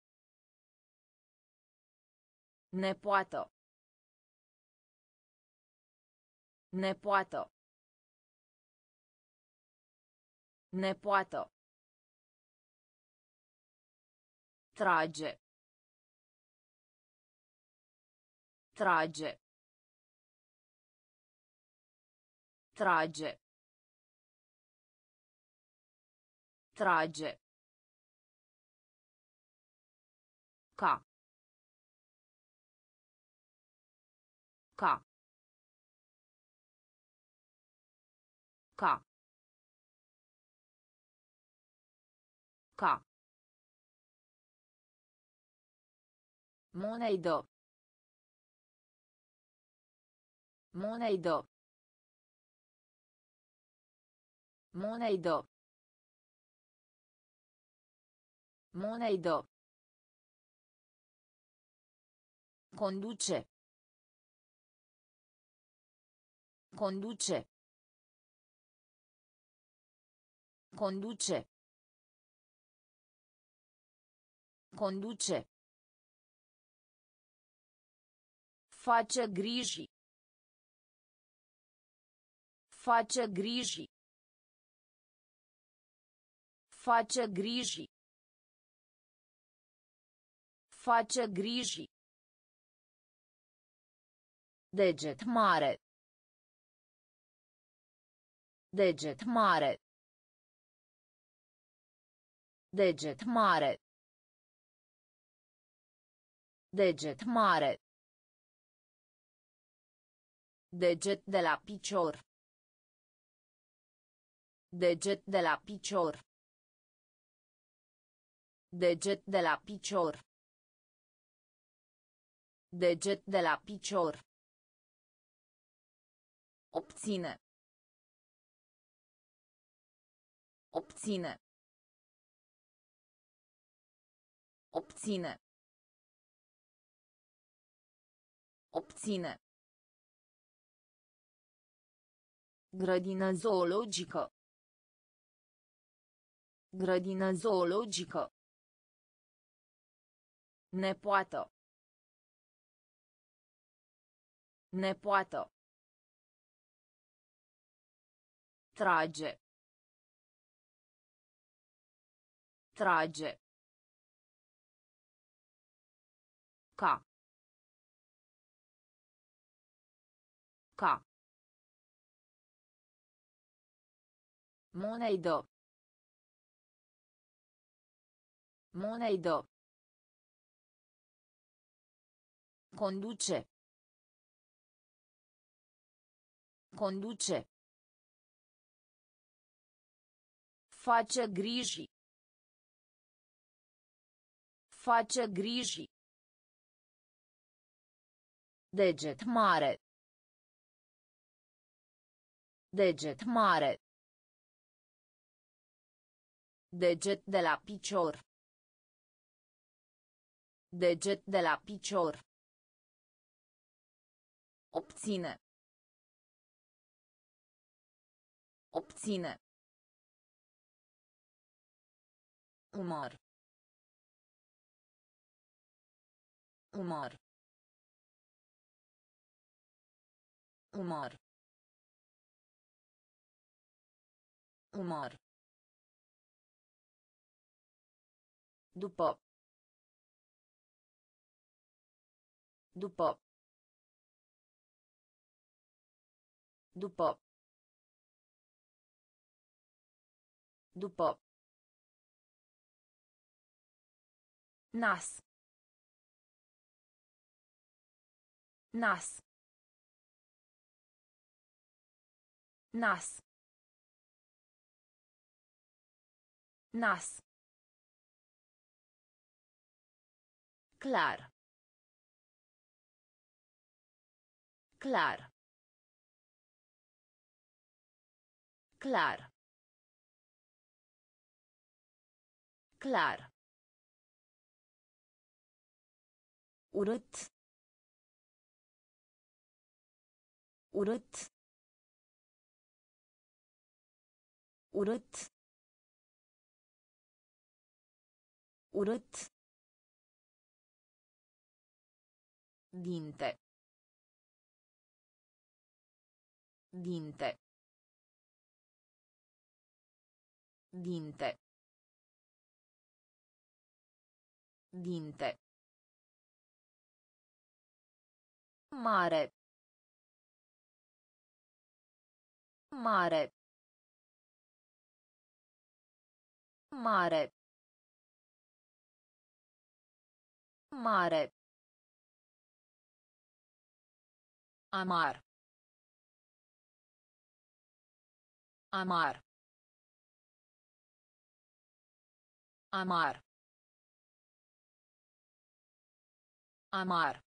Nepoată. Nepoată. Nepoată. Trage. Trage. Trage. Trage. Ca. Ca. Ca. Ca. Monedă. Monedă. Monedă. Monedă. Conduce. Conduce. Conduce. Conduce. Face griji. Face griji. Face griji. Face griji. Deget mare. Deget mare. Deget mare. Deget mare. Deget de la picior. Deget de la picior. Deget de la picior. Deget de la picior. Obține. Obține. Obține. Obține. Grădină zoologică. Grădină zoologică. Nepoată. Nepoată. Trage. Trage. Ca. Ca. Monedă. Monedă. Conduce. Conduce. Face griji. Face griji. Deget mare. Deget mare. Deget de la picior. Deget de la picior. Obține. Obține. Umăr. Umăr. Umăr. Umăr. După. După. După. După. Nas. Nas. Nas. Nas. Clar. Clar. Clar. Clar. Urât. Urât. Urât. Urât. Dinte. Dinte. Dinte. Dinte. Mare. Mare. Mare. Mare. Amar. Amar. Amar. Amar.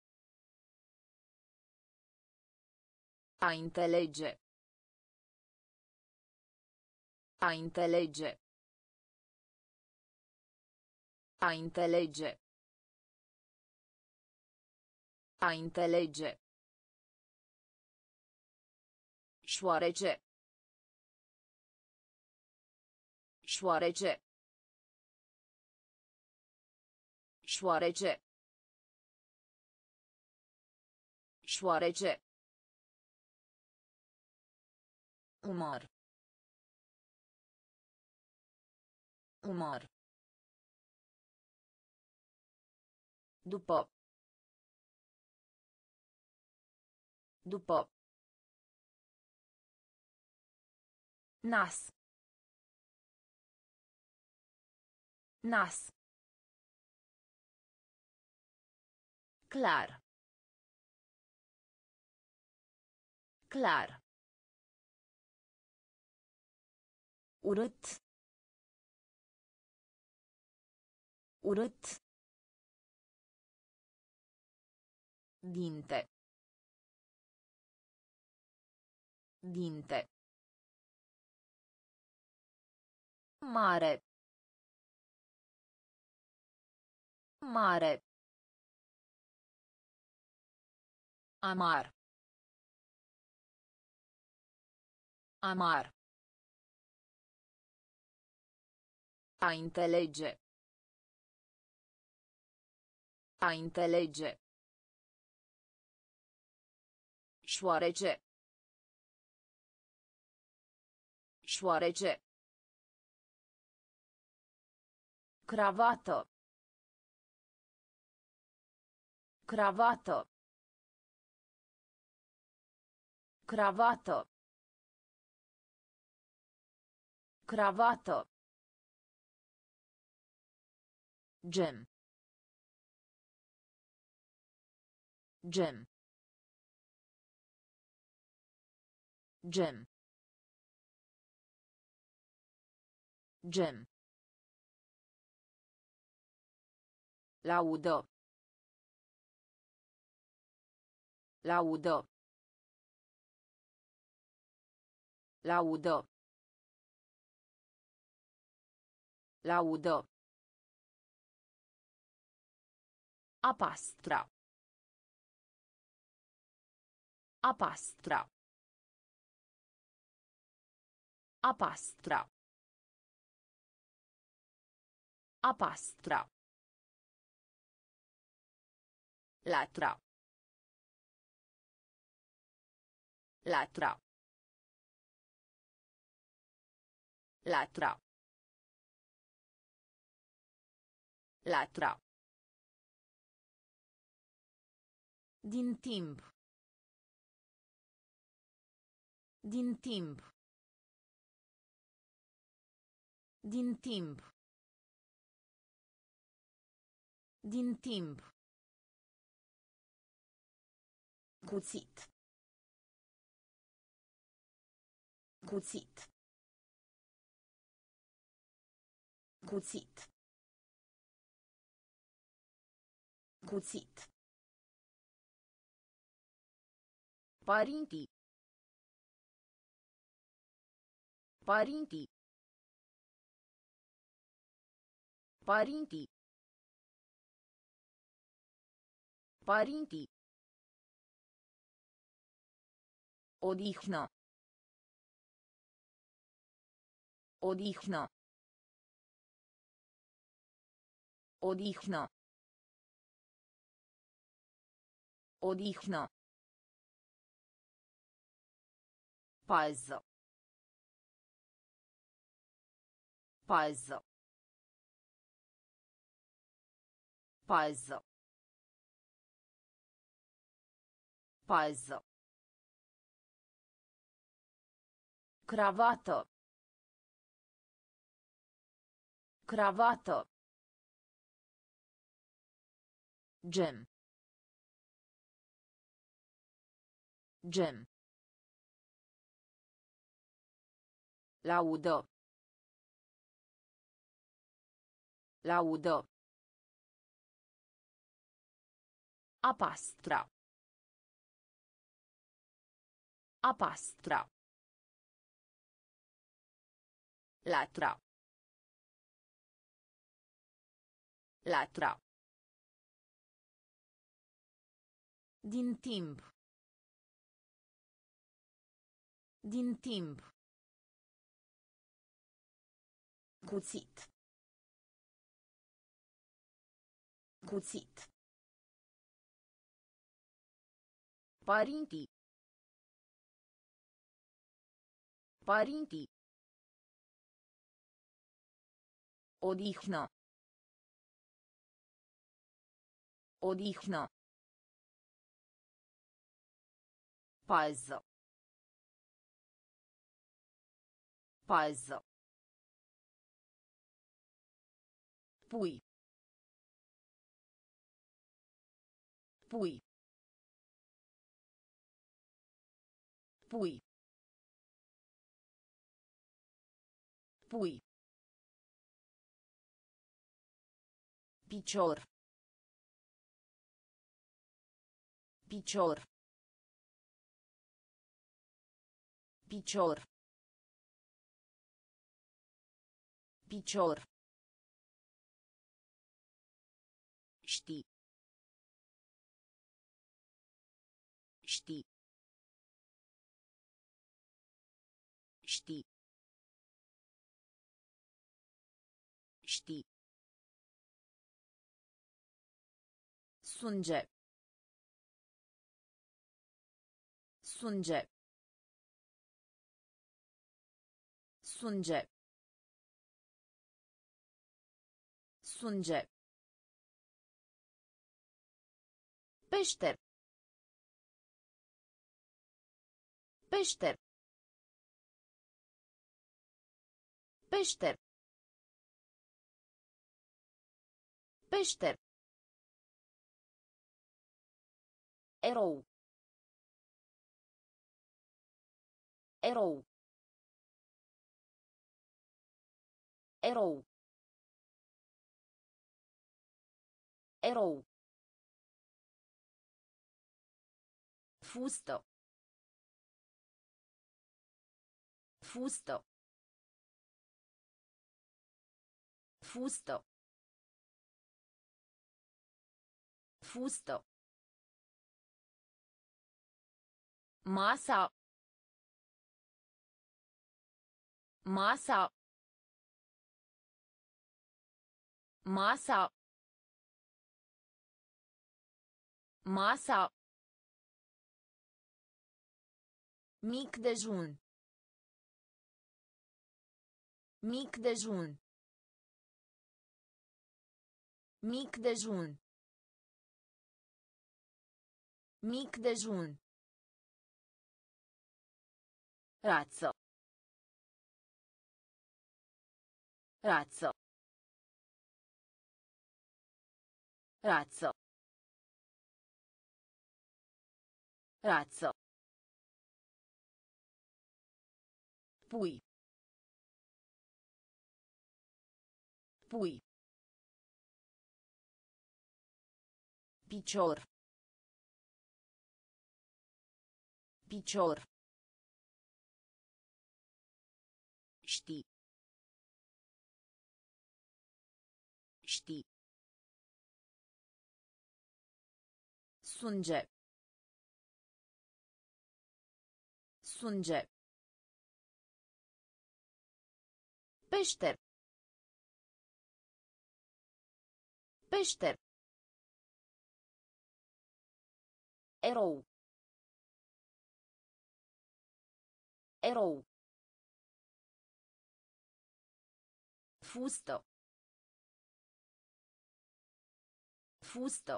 A înțelege. A înțelege. A înțelege. A înțelege. Șoarece. Șoarece. Șoarece. Șoarece. Umor. Umor. După. După. Nas. Nas. Clar. Clar. Urât. Urât. Dinte. Dinte. Mare. Mare. Amar. Amar. A înțelege. A înțelege. Șoarece. Șoarece. Cravată. Cravată. Cravată. Cravată. Gem. Gem. Gem. Gem. Laudă. Laudă. Laudă. Laudă. A pastra. A pastra. A pastra. A pastra. Latra. Latra. Latra. Latra. Din timp. Din timp. Din timp. Din timp. Cuțit. Cuțit. Cuțit. Cuțit. Părinții. Părinții. Părinții. Părinții. Odihnă. Odihnă. Odihnă. Odihnă. Pază. Pază. Pază. Pază. Cravată. Cravată. Gem. Gem. Laudă. Laudă. A pastra. A pastra. Latra. Latra. Din timp. Din timp. Cuțit. Cuțit. Părinții. Părinții. Odihnă. Odihnă. Pază. Pază. Pui. Pui. Pui. Pui. Picior. Picior. Picior. Picior. Știi. Știi. Știi. Știi. Sunge. Sunge. Sunge. Sunge. Peșter. Peșter. Peșter. Peșter. Erou. Erou. Erou. Erou. Fustă. Fustă. Fustă. Fustă. Masa. Masa. Masa. Masa. Mic dejun. Mic dejun. Mic dejun. Mic dejun. Rață. Rață. Rață. Rață. Pui. Pui. Picior. Picior. Știi. Sânge. Sânge. Pește. Pește. Erou. Erou. Fustă. Fustă.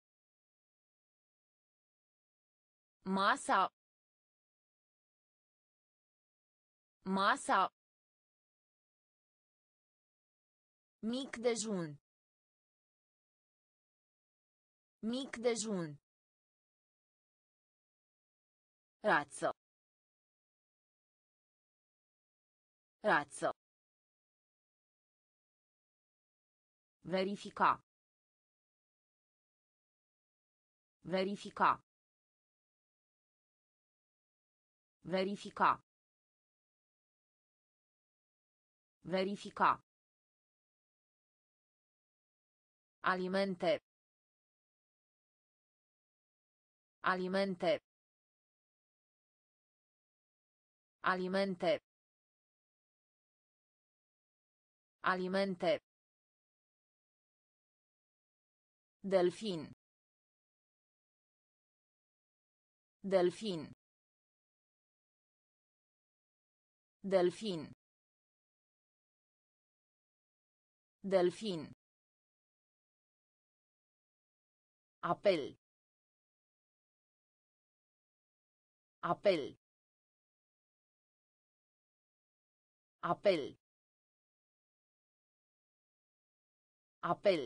Masa. Masa. Mic dejun. Mic dejun. Rață. Rață. Verifica. Verifica. Verifica. Verifica. Alimente. Alimente. Alimente. Alimente. Delfin. Delfin. Delfin. Delfin. Apel. Apel. Apel. Apel.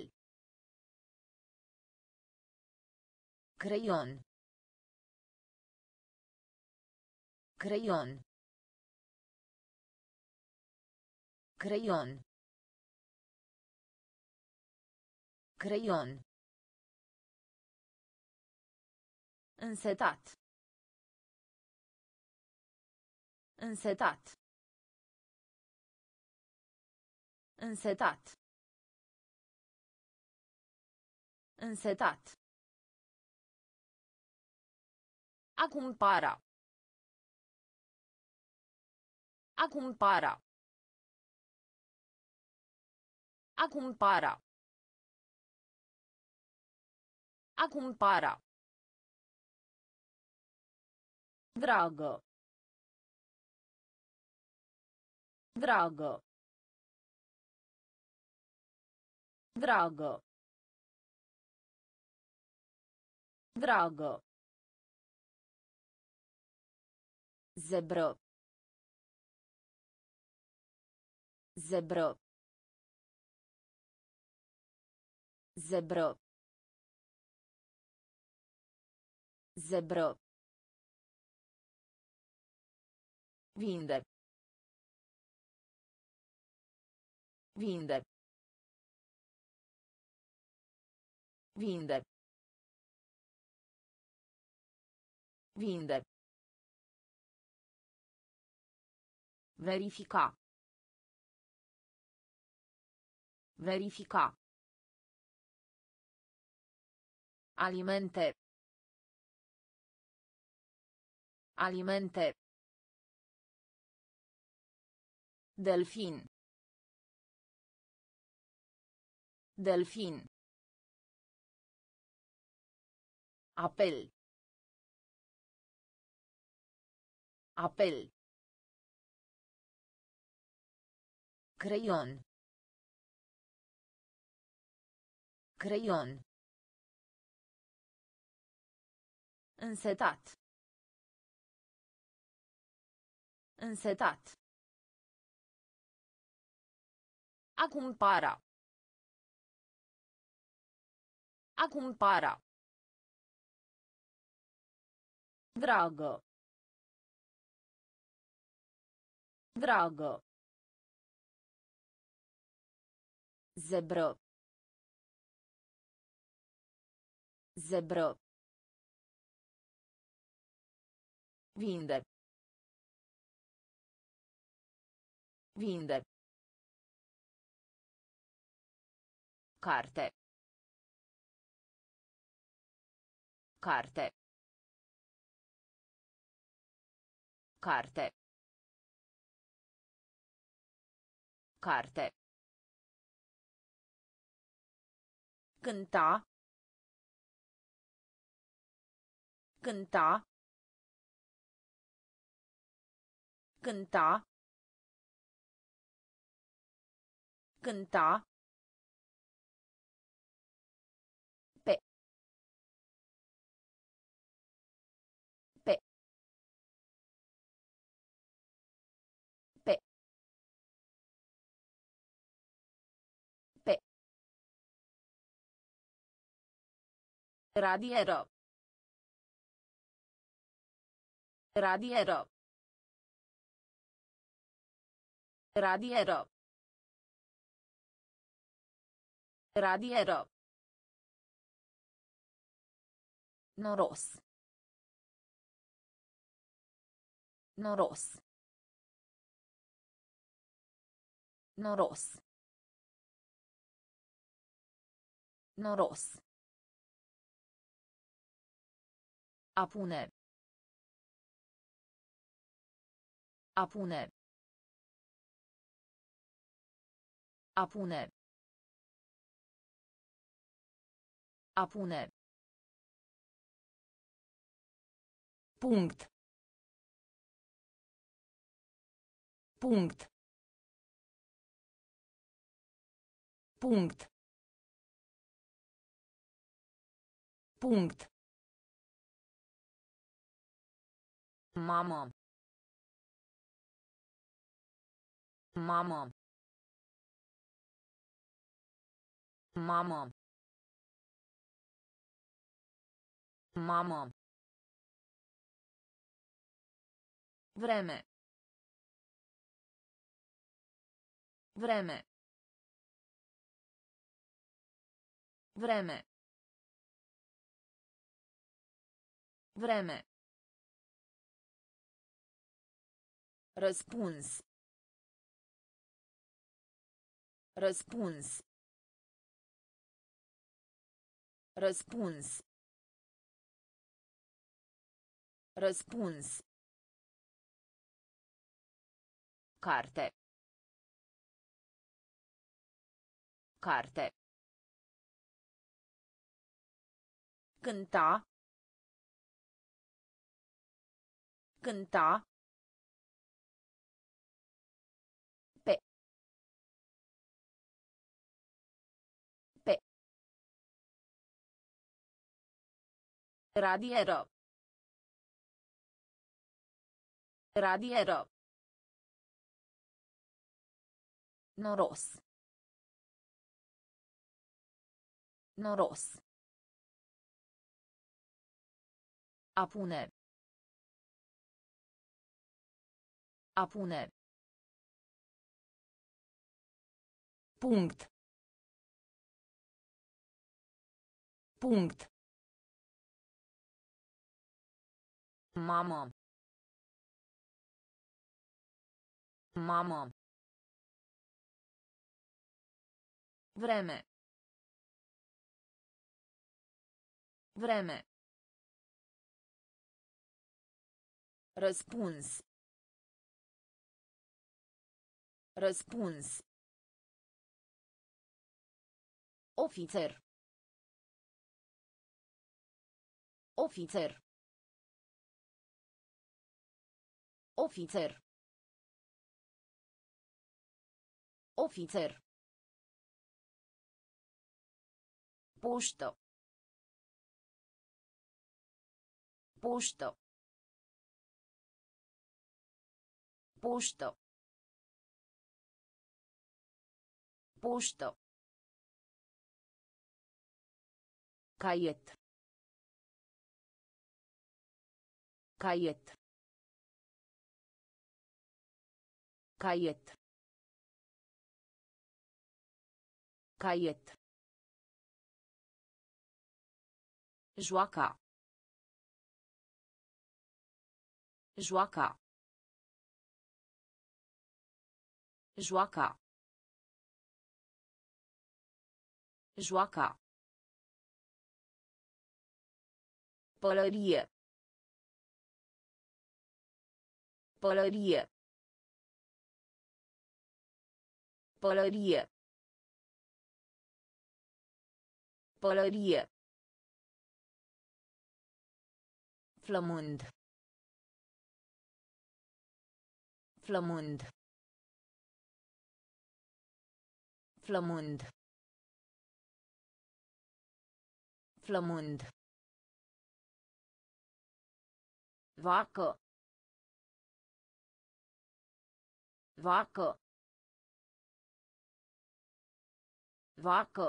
Creion. Creion. Creion. Creion. Însetat. Însetat. Însetat. Însetat. A cumpăra. A cumpăra. A cumpăra. A cumpăra. Dragă. Dragă. Dragă. Dragă. Zebră. Zebră. Zebră. Zebră. Vinde. Vinde. Vinde. Vinde. Verifica. Verifica. Alimente. Alimente. Delfin. Delfin. Apel. Apel. Creion. Creion. Însetat. Însetat. A cumpăra. A cumpăra. Dragă. Dragă. Zebră. Zebră. Vinde. Vinde. Carte. Carte. Carte. Carte. Cânta. Cânta. Cânta. Cânta. Pe. Pe. Pe. Pe. Radiero. Radiero. Radiero. Radiero. Noros. Noros. Noros. Noros. A pune. A pune. A pune. A pune. Punct. Punct. Punct. Punct. Mamă. Mamă. Mamă. Mamă. Vreme. Vreme. Vreme. Vreme. Răspuns. Răspuns. Răspuns. Răspuns. Carte. Carte. Cânta. Cânta. Pe. Pe. Radiero. Radiero. Noros. Noros. A pune. A pune. Punct. Punct. Mamă. Mamă. Vreme. Vreme. Răspuns. Răspuns. Ofițer. Ofițer. Ofițer. Ofițer. Poștă. Poștă. Poștă. Poștă. Caiet. Caiet. Caiet. Caiet. Joaca. Joaca. Joaca. Joaca. Pălărie. Pălărie. Pălărie. Pălărie. Flămând. Flămând. Flămând. Flămând. Vacă. Vacă. Vacă.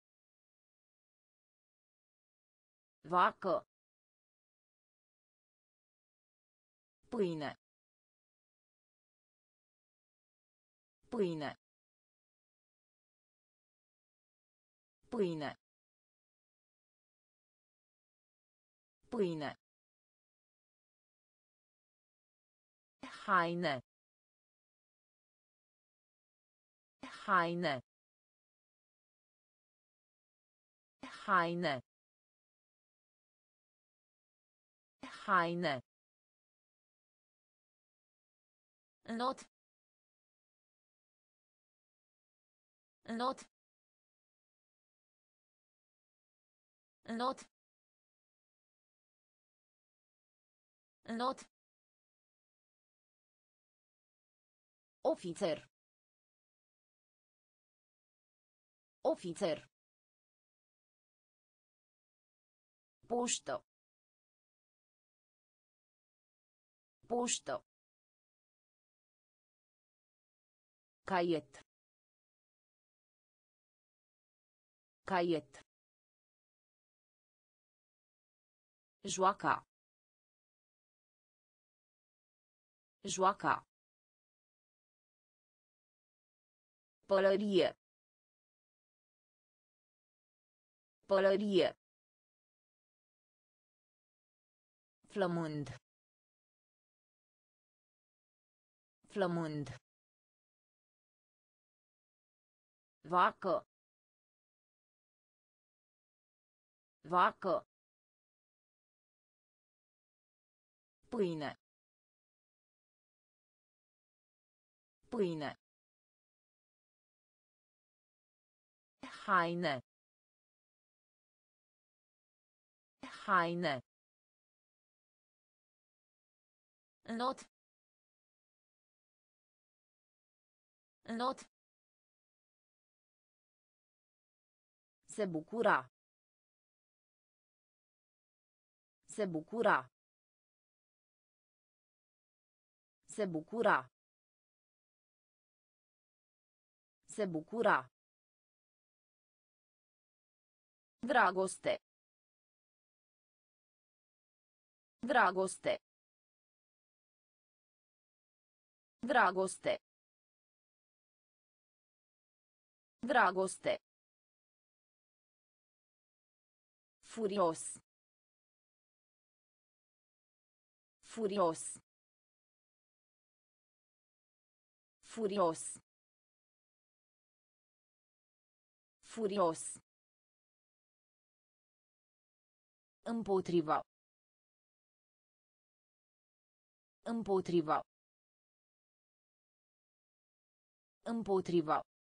Vacă. Pâine. Pâine. Pâine. Pâine. Haine. Haine. Haine. Haine. Not. Not. Not. Not. Ofițer. Ofițer. Poștă. Poștă. Caiet. Caiet. Joaca. Joaca. Pălărie. Pălărie. Flămând. Flămând. Vacă. Vacă. Pâine. Pâine. Haine. Haine. Not. Not. Se bucura. Se bucura. Se bucura. Se bucura. Dragoste. Dragoste. Dragoste. Dragoste. Furios. Furios. Furios. Furios. Împotriva. Împotriva. Împotriva.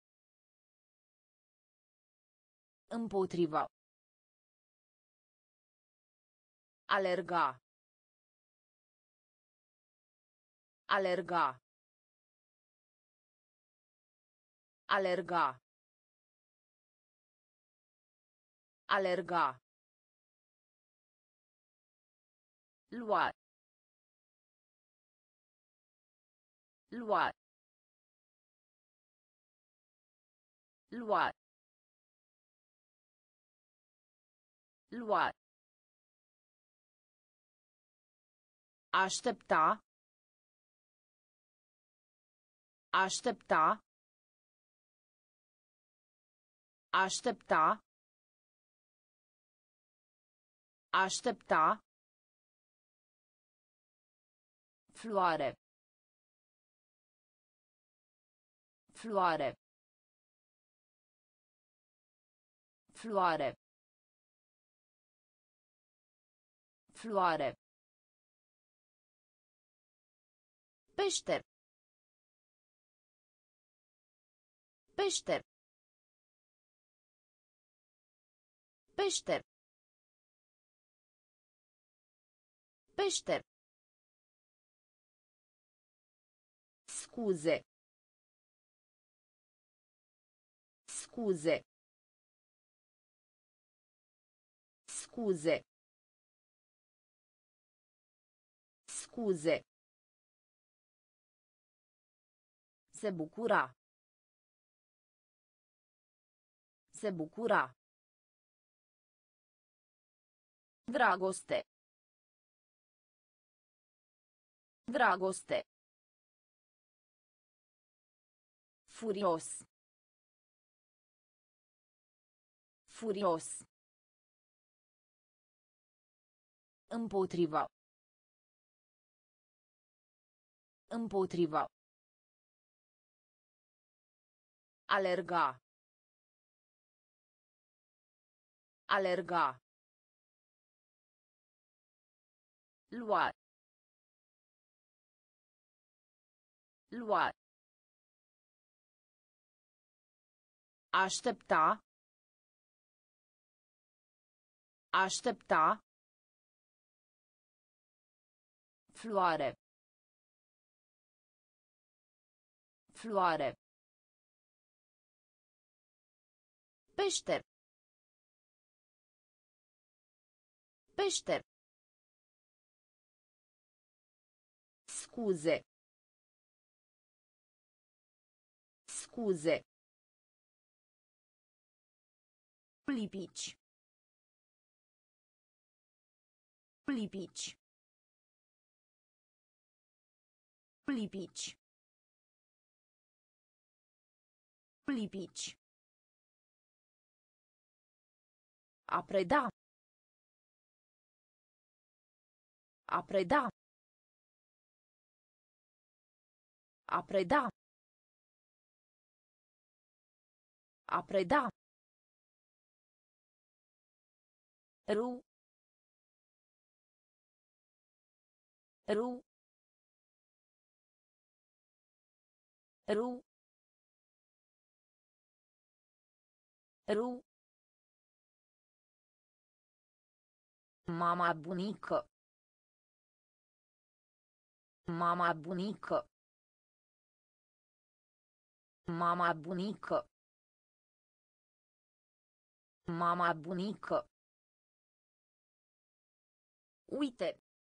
Împotriva. Alerga. Alerga. Alerga. Alerga. Lua. Lua. Lua. Lua. Aștepta. Aștepta. Aștepta. Aștepta. Floare. Floare. Floare. Floare. Peșter. Peșter. Peșter. Peșter. Scuze. Scuze. Scuze. Scuze. Se bucura. Se bucura. Dragoste. Dragoste. Furios. Furios. Împotriva. Împotriva. Alerga. Alerga. Lua. Lua. Aștepta. Aștepta. Floare. Floare. Peșter. Peșter. Scuze. Scuze. Lipici. Lipici. Lipici. Lipici. A preda. A preda. A preda. A preda. Ru. Ru. Ru. Ru. Mama bunică. Mama bunică. Mama bunică. Mama bunică. Uite.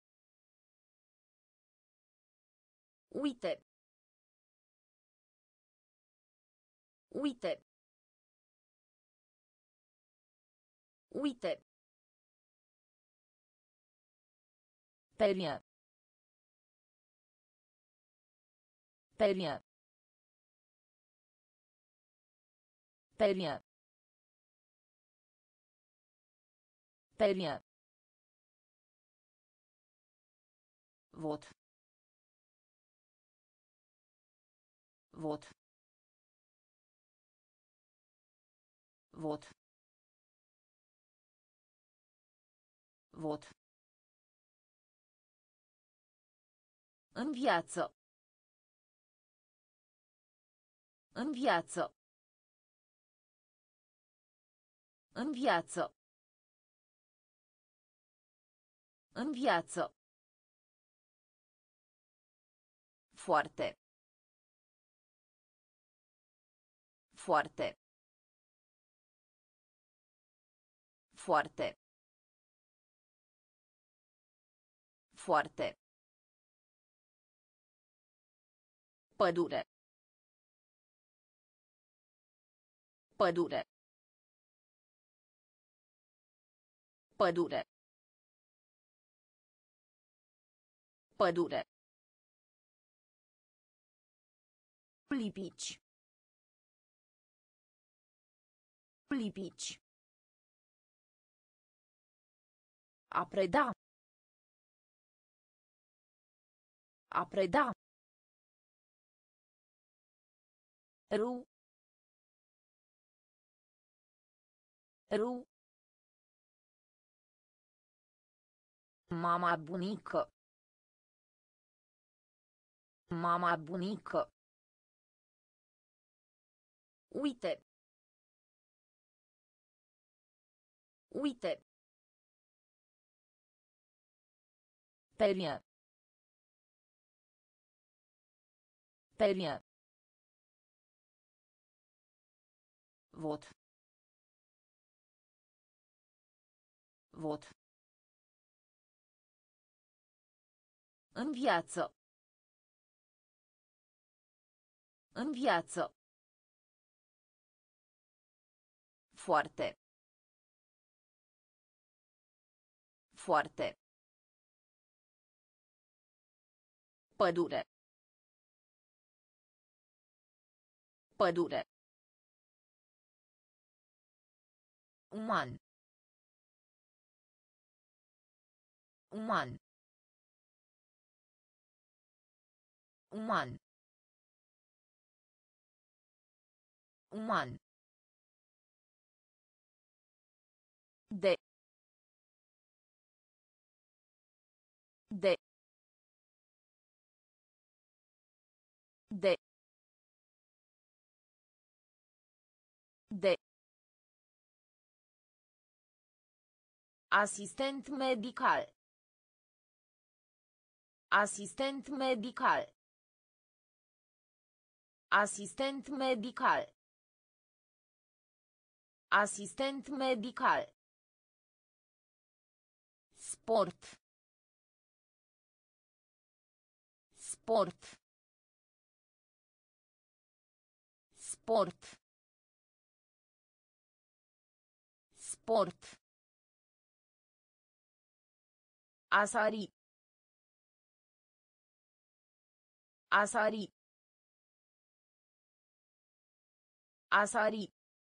Uite. Uite. Uite. Perie. Perie. Perie. Perie. Vot. Vot. Vot. Vot. În viață. În viață. În viață. În viață. Foarte. Foarte. Foarte. Foarte. Pădure. Pădure. Pădure. Pădure. Lipici. Lipici. A preda. A preda. Ru. Ru. Mama bunică. Mama bunică. Uite. Uite. Perie. Perie. Vot. Vot. În viață. În viață. Foarte. Foarte. Pădure. Pădure. Uman. Uman. Uman. Uman. De. De. De. De. Asistent medical. Asistent medical. Asistent medical. Asistent medical. Sport. Sport. Sport. Sport. Asari. Asari. Asari.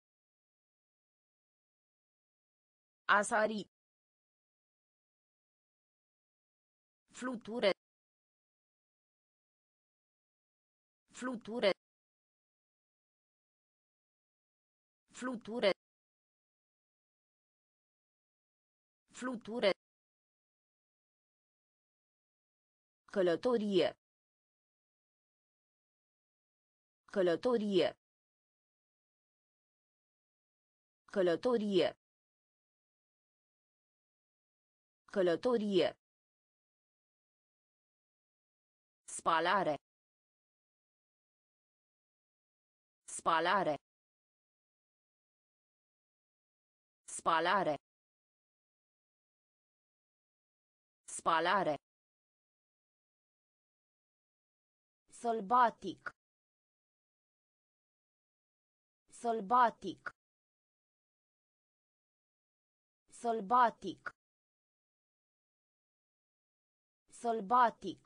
Asari. Fluture. Fluture. Fluture. Fluture. Călătorie. Călătorie. Călătorie. Călătorie. Spalare. Spalare. Spalare. Spalare. Sălbatic. Sălbatic. Sălbatic. Sălbatic.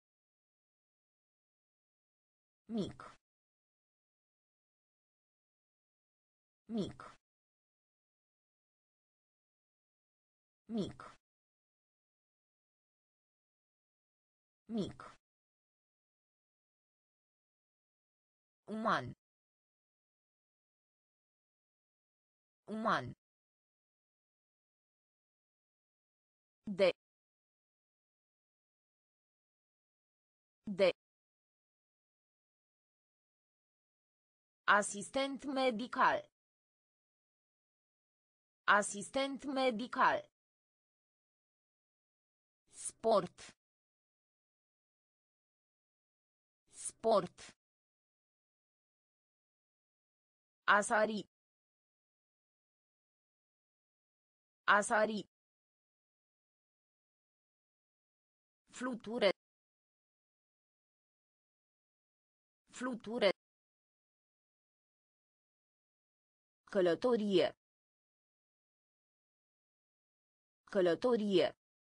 Mic. Mic. Mic. Mic. Uman. Uman. De. De. Asistent medical. Asistent medical. Sport. Sport. Asari. Asari. Fluture. Fluture. Călătorie. Călătorie.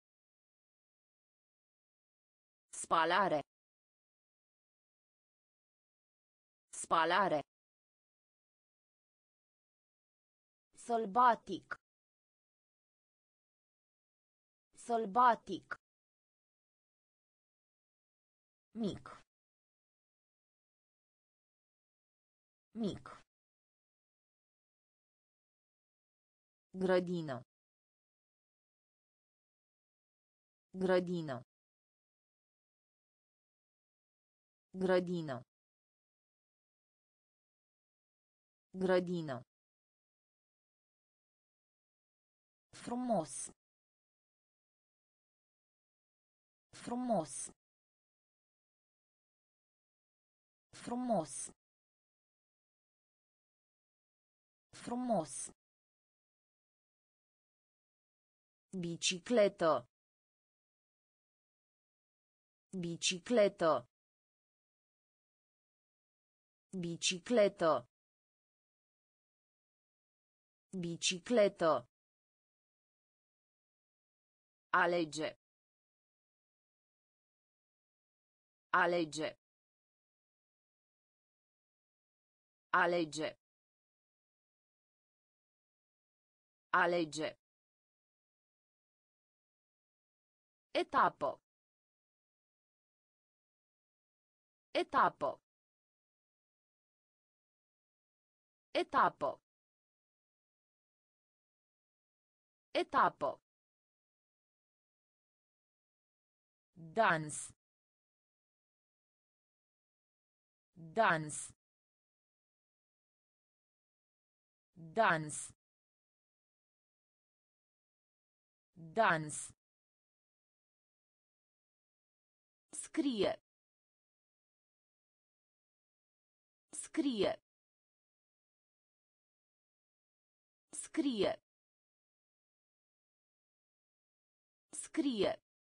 Spalare. Spalare. Sălbatic. Sălbatic. Mic. Mic. Grădină. Grădină. Grădină. Grădină. Frumos. Frumos. Frumos. Frumos. Bicicletă. Bicicletă. Bicicletă. Bicicletă. Alege. Alege. Alege. Alege. Etapă. Etapă. Etapă. Etapă. Dans. Dans. Dans. Dans. Scrie. Scrie. Scrie. Scrie.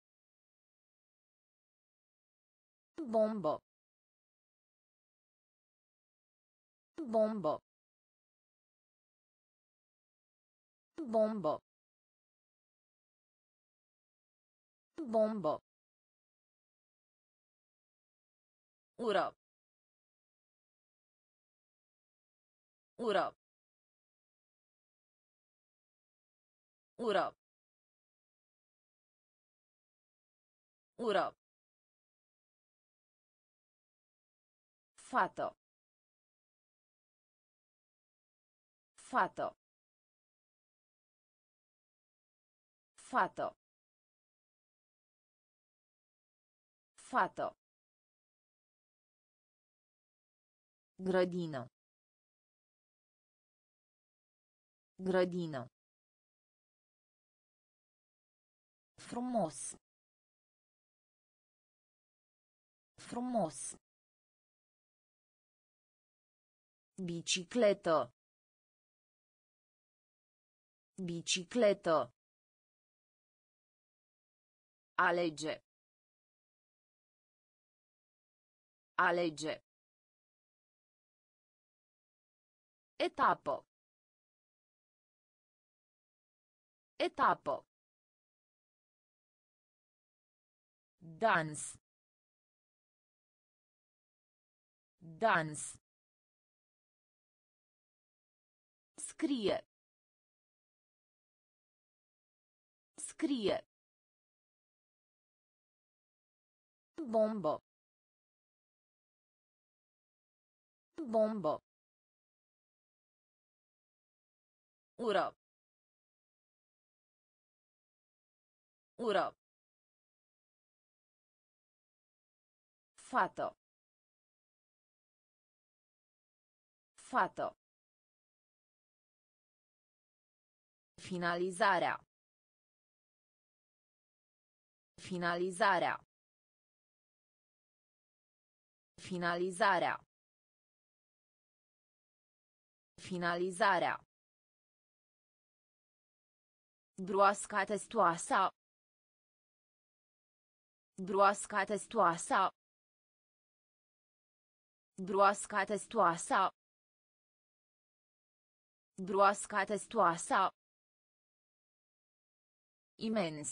Bombă. Bombă. Bombă. Bombă. Ură. Ură. Ură. Ură. Fată. Fată. Fată. Fată. Grădină. Grădină. Frumos. Frumos. Bicicletă. Bicicletă. Alege. Alege. Etapă. Etapă. Dans. Dans. Scrie. Scrie. Bombă. Bombă. Ură. Ură. Fată. Fată. Finalizarea. Finalizarea. Finalizarea. Finalizarea. Broasca testoasă. Broasca testoasă. Broasca testoasă. Broasca testoasă. Imens.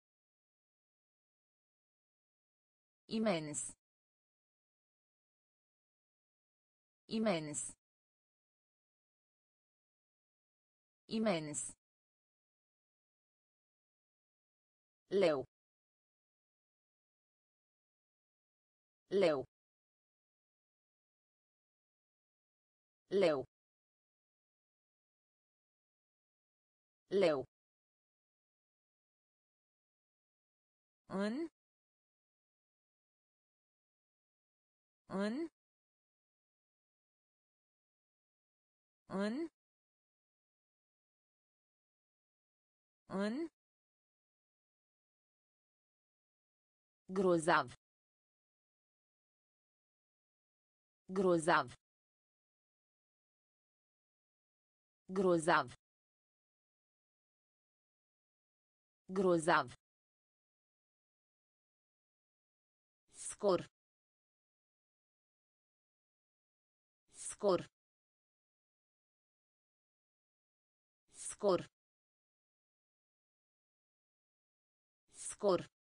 Imens. Imens. Imens. Leu. Leu. Leu. Leu. În. În. În. În. Grozav. Grozav. Grozav. Grozav. Scor. Scor. Scor. Scor.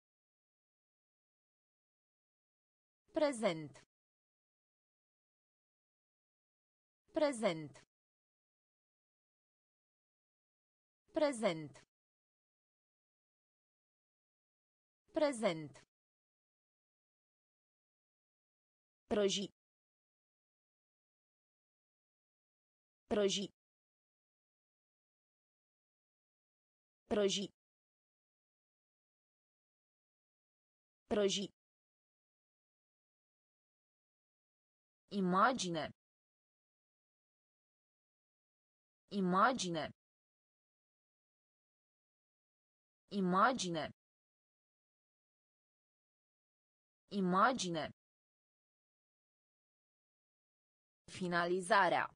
Prezent. Prezent. Prezent. Prezent. Prăji. Prăji. Prăji. Prăji. Imagine. Imagine. Imagine. Imagine. Finalizarea.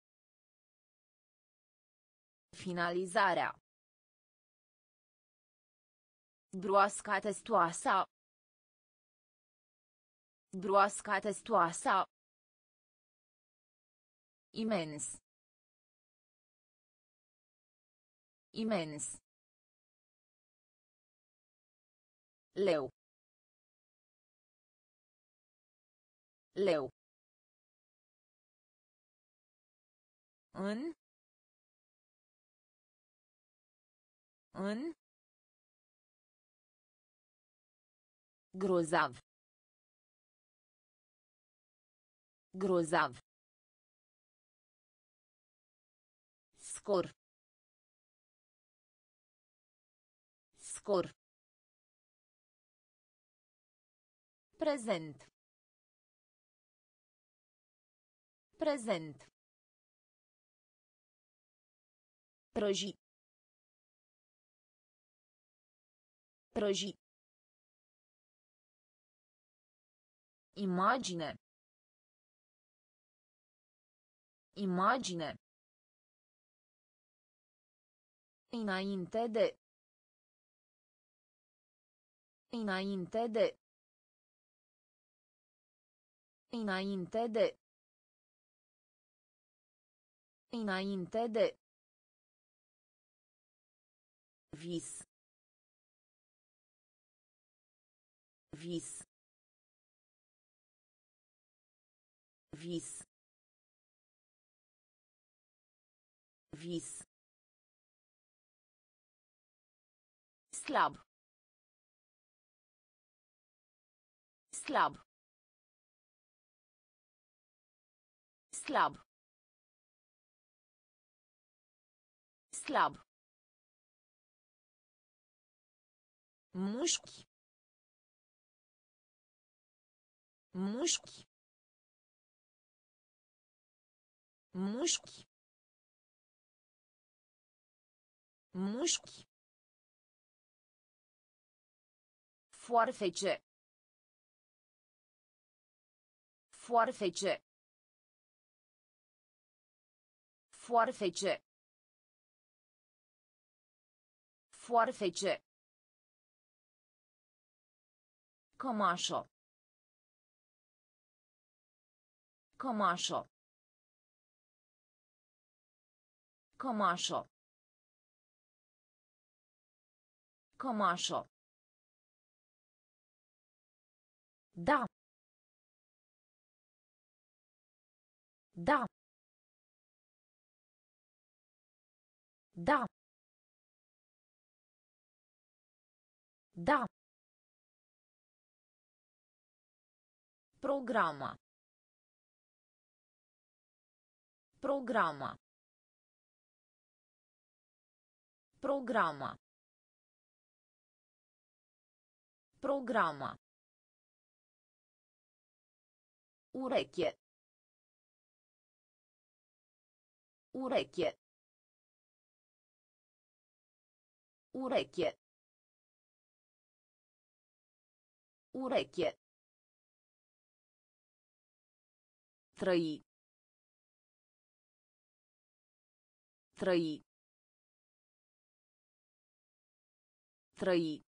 Finalizarea. Broasca testoasa. Broasca testoasa. Imens. Imens. Leu. Leu. În. În. Grozav. Grozav. Scor. Scor. Prezent. Prezent. Prăji. Prăji. Imagine. Imagine. Înainte de. Înainte de. Înainte de. Înainte de. Vis. Vis. Vis. Vis. Slab. Slab. Slab. Slab. Mușchi. Mușchi. Mușchi. Mușchi. Foarfece. Foarfece. Foarfece. Foarfece. Cămașă. Cămașă. Cămașă. Cămașă. Da. Da. Da. Da. Programa. Programa. Programa. Programa. Ureche. Ureche. Ureche. Ureche. Trăi. Trăi. Trăi.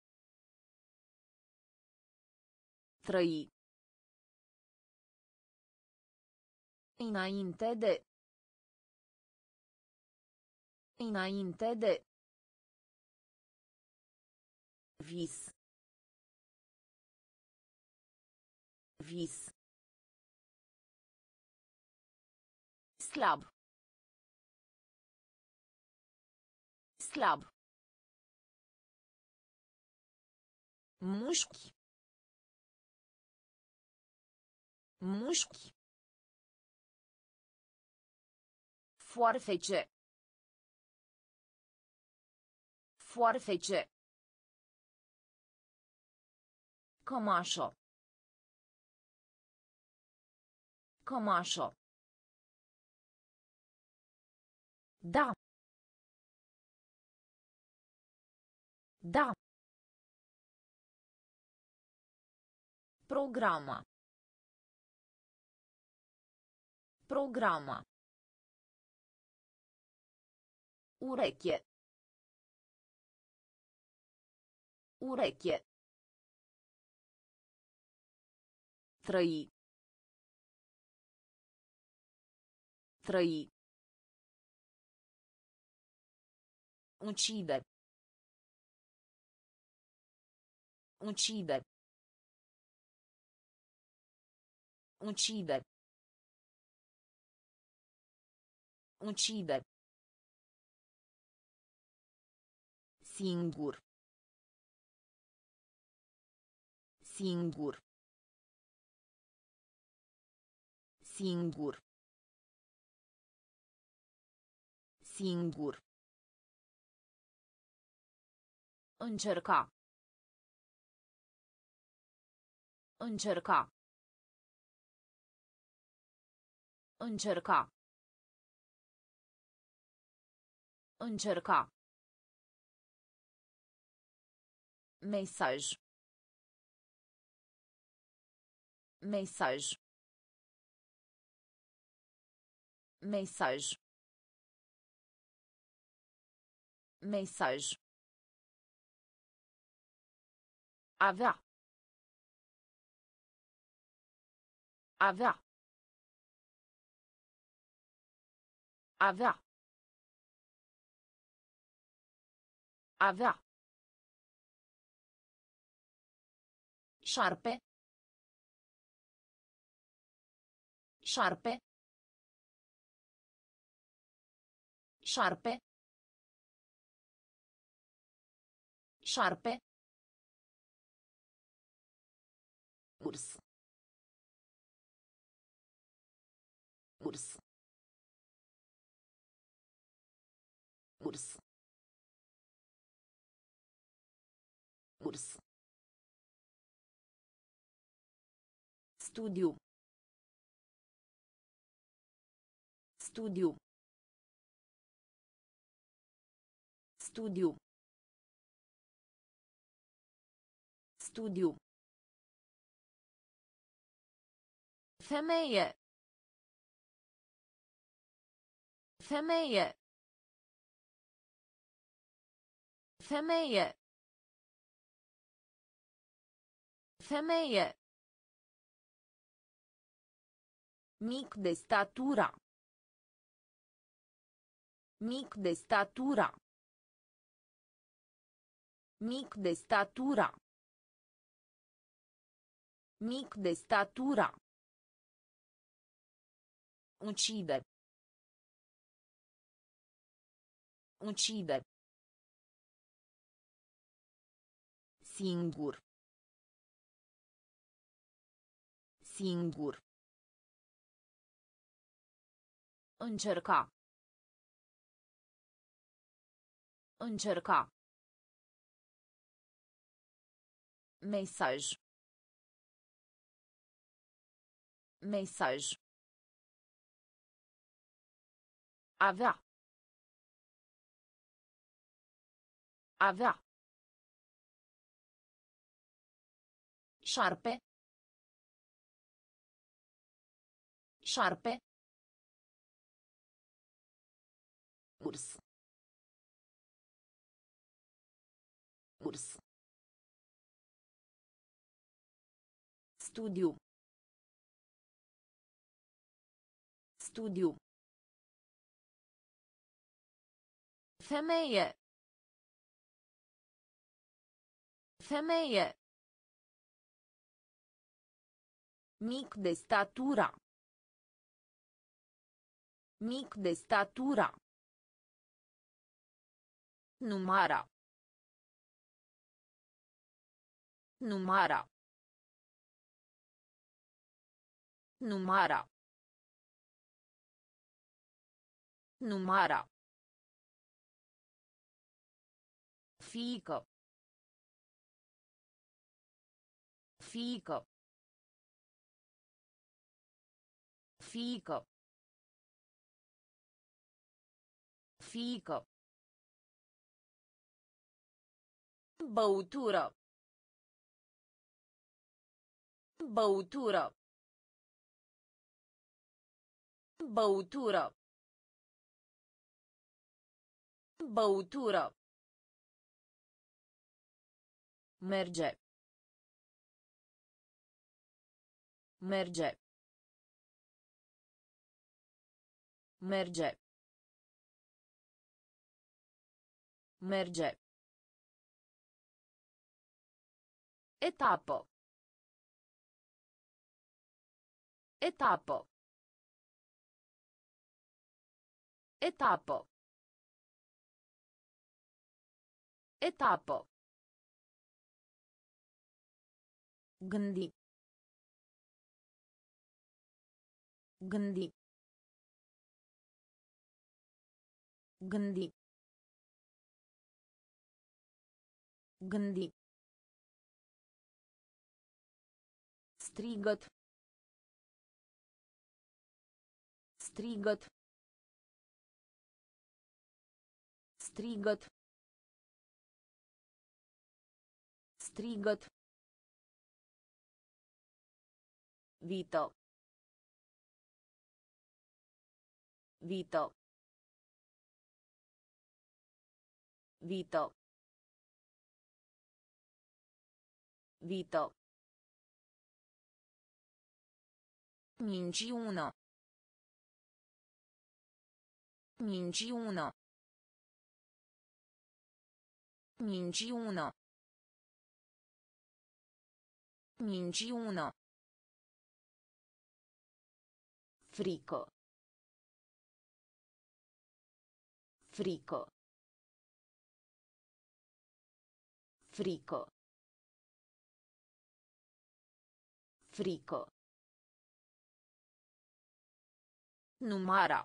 Trăi. Înainte de. Înainte de. Vis. Vis. Slab. Slab. Mușchi. Mușchi. Foarfece. Foarfece. Cămașă. Cămașă. Da. Da. Programa. Programa. Ureche. Ureche. Trăi. Trăi. Ucide. Ucide. Ucide. Ucide. Singur. Singur. Singur. Singur. Încerca. Încerca. Încerca. Încerca. Mesaj. Mesaj. Mesaj. Mesaj. Avea. Avea. Avea. Avea. Șarpe. Șarpe. Șarpe. Șarpe. Urs. Urs. Urs. Urs. Studiu. Studiu. Studiu. Studiu. Femeie. Femeie. Femeie. Femeie. Mic de statura. Mic de statura. Mic de statura. Mic de statura. Ucide. Ucide. Singur. Singur. Încerca. Încerca. Mesaj. Mesaj. Avea. Avea. Șarpe. Șarpe. Urs. Urs. Studiu. Studiu. Femeie. Femeie. Mic de statura. Mic de statura. Numara. Numara. Numara. Numara. Fiică. Fiică. Fiică. Fiică. Băutură. Băutură. Băutură. Băutură. Merge. Merge. Merge. Merge. Etapă. Etapă. Etapă. Etapă. Gândi. Gândi. Gândi. Gândi. Strigăt. Strigăt. Strigăt. Strigăt. Vită. Vită. Vită. Vită. Minciună. Minciună. Minciună. Minciună. Frică. Frică. Frică. Frică. Numara.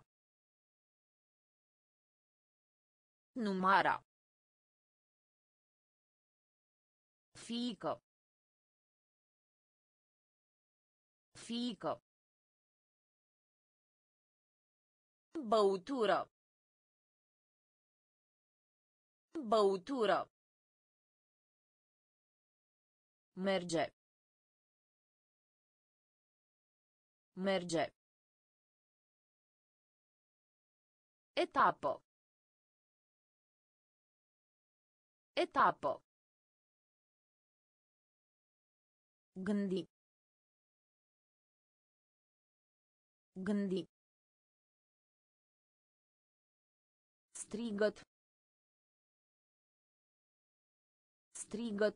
Numara. Fiică. Fiică. Băutură. Băutură. Merge. Merge. Etapă. Etapă. Gândi. Gândi. Strigăt. Strigăt.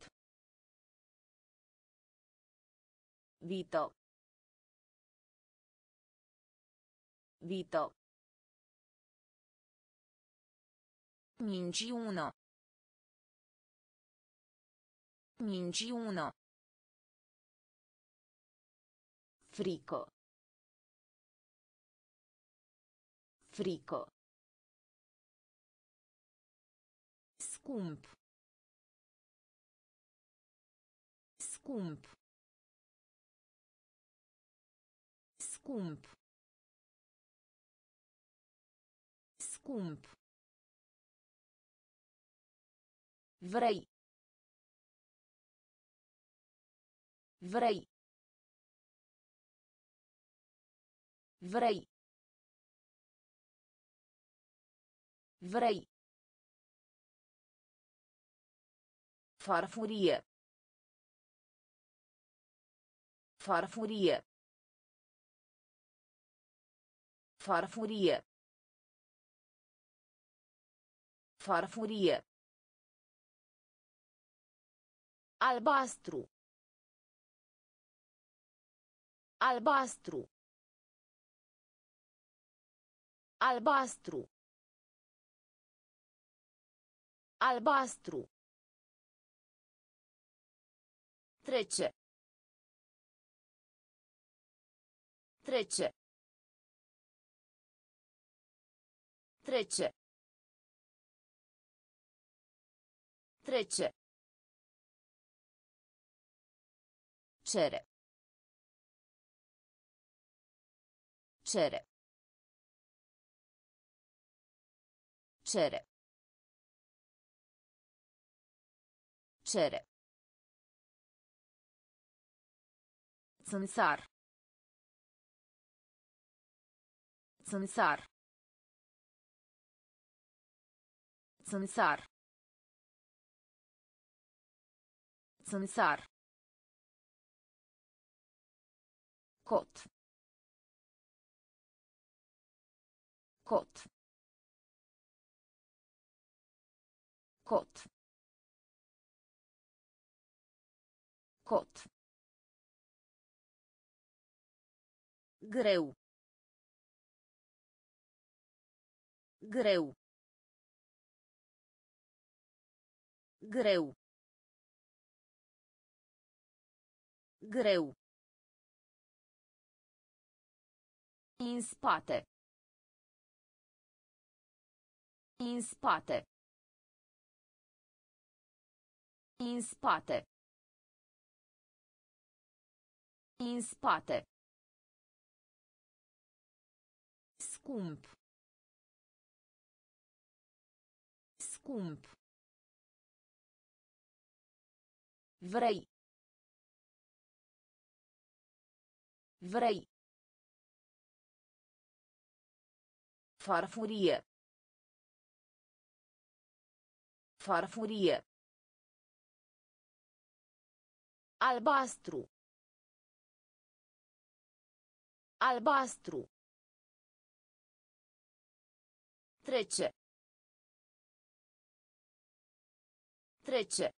Vită. Vită. Minciună. Minciună. Frică. Frică. Scump. Scump. Scump. Scump. Vrei. Vrei. Vrei. Vrei. Farfurie. Farfurie. Farfurie. Farfurie. Albastru. Albastru. Albastru. Albastru. Trece. Trece. Trece. Trece. Cere. Cere. Cere. Cere. Țânțar. Țânțar. Țânțar. Țânțar. Cot. Cot. Cot. Cot. Greu. Greu. Greu. Greu. În spate. În spate. În spate. În spate. Scump. Scump. Vrei. Vrei. Farfurie. Farfurie. Albastru. Albastru. Trece. Trece.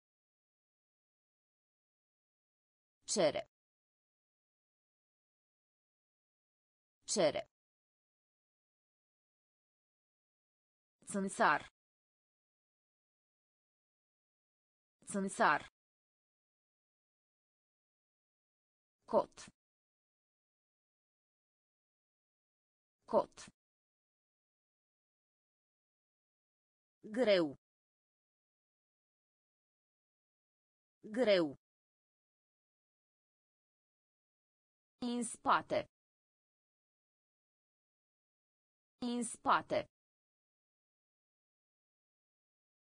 Cere. Cere. Țânțar. Țânțar. Cot. Cot. Greu. Greu. În spate. În spate.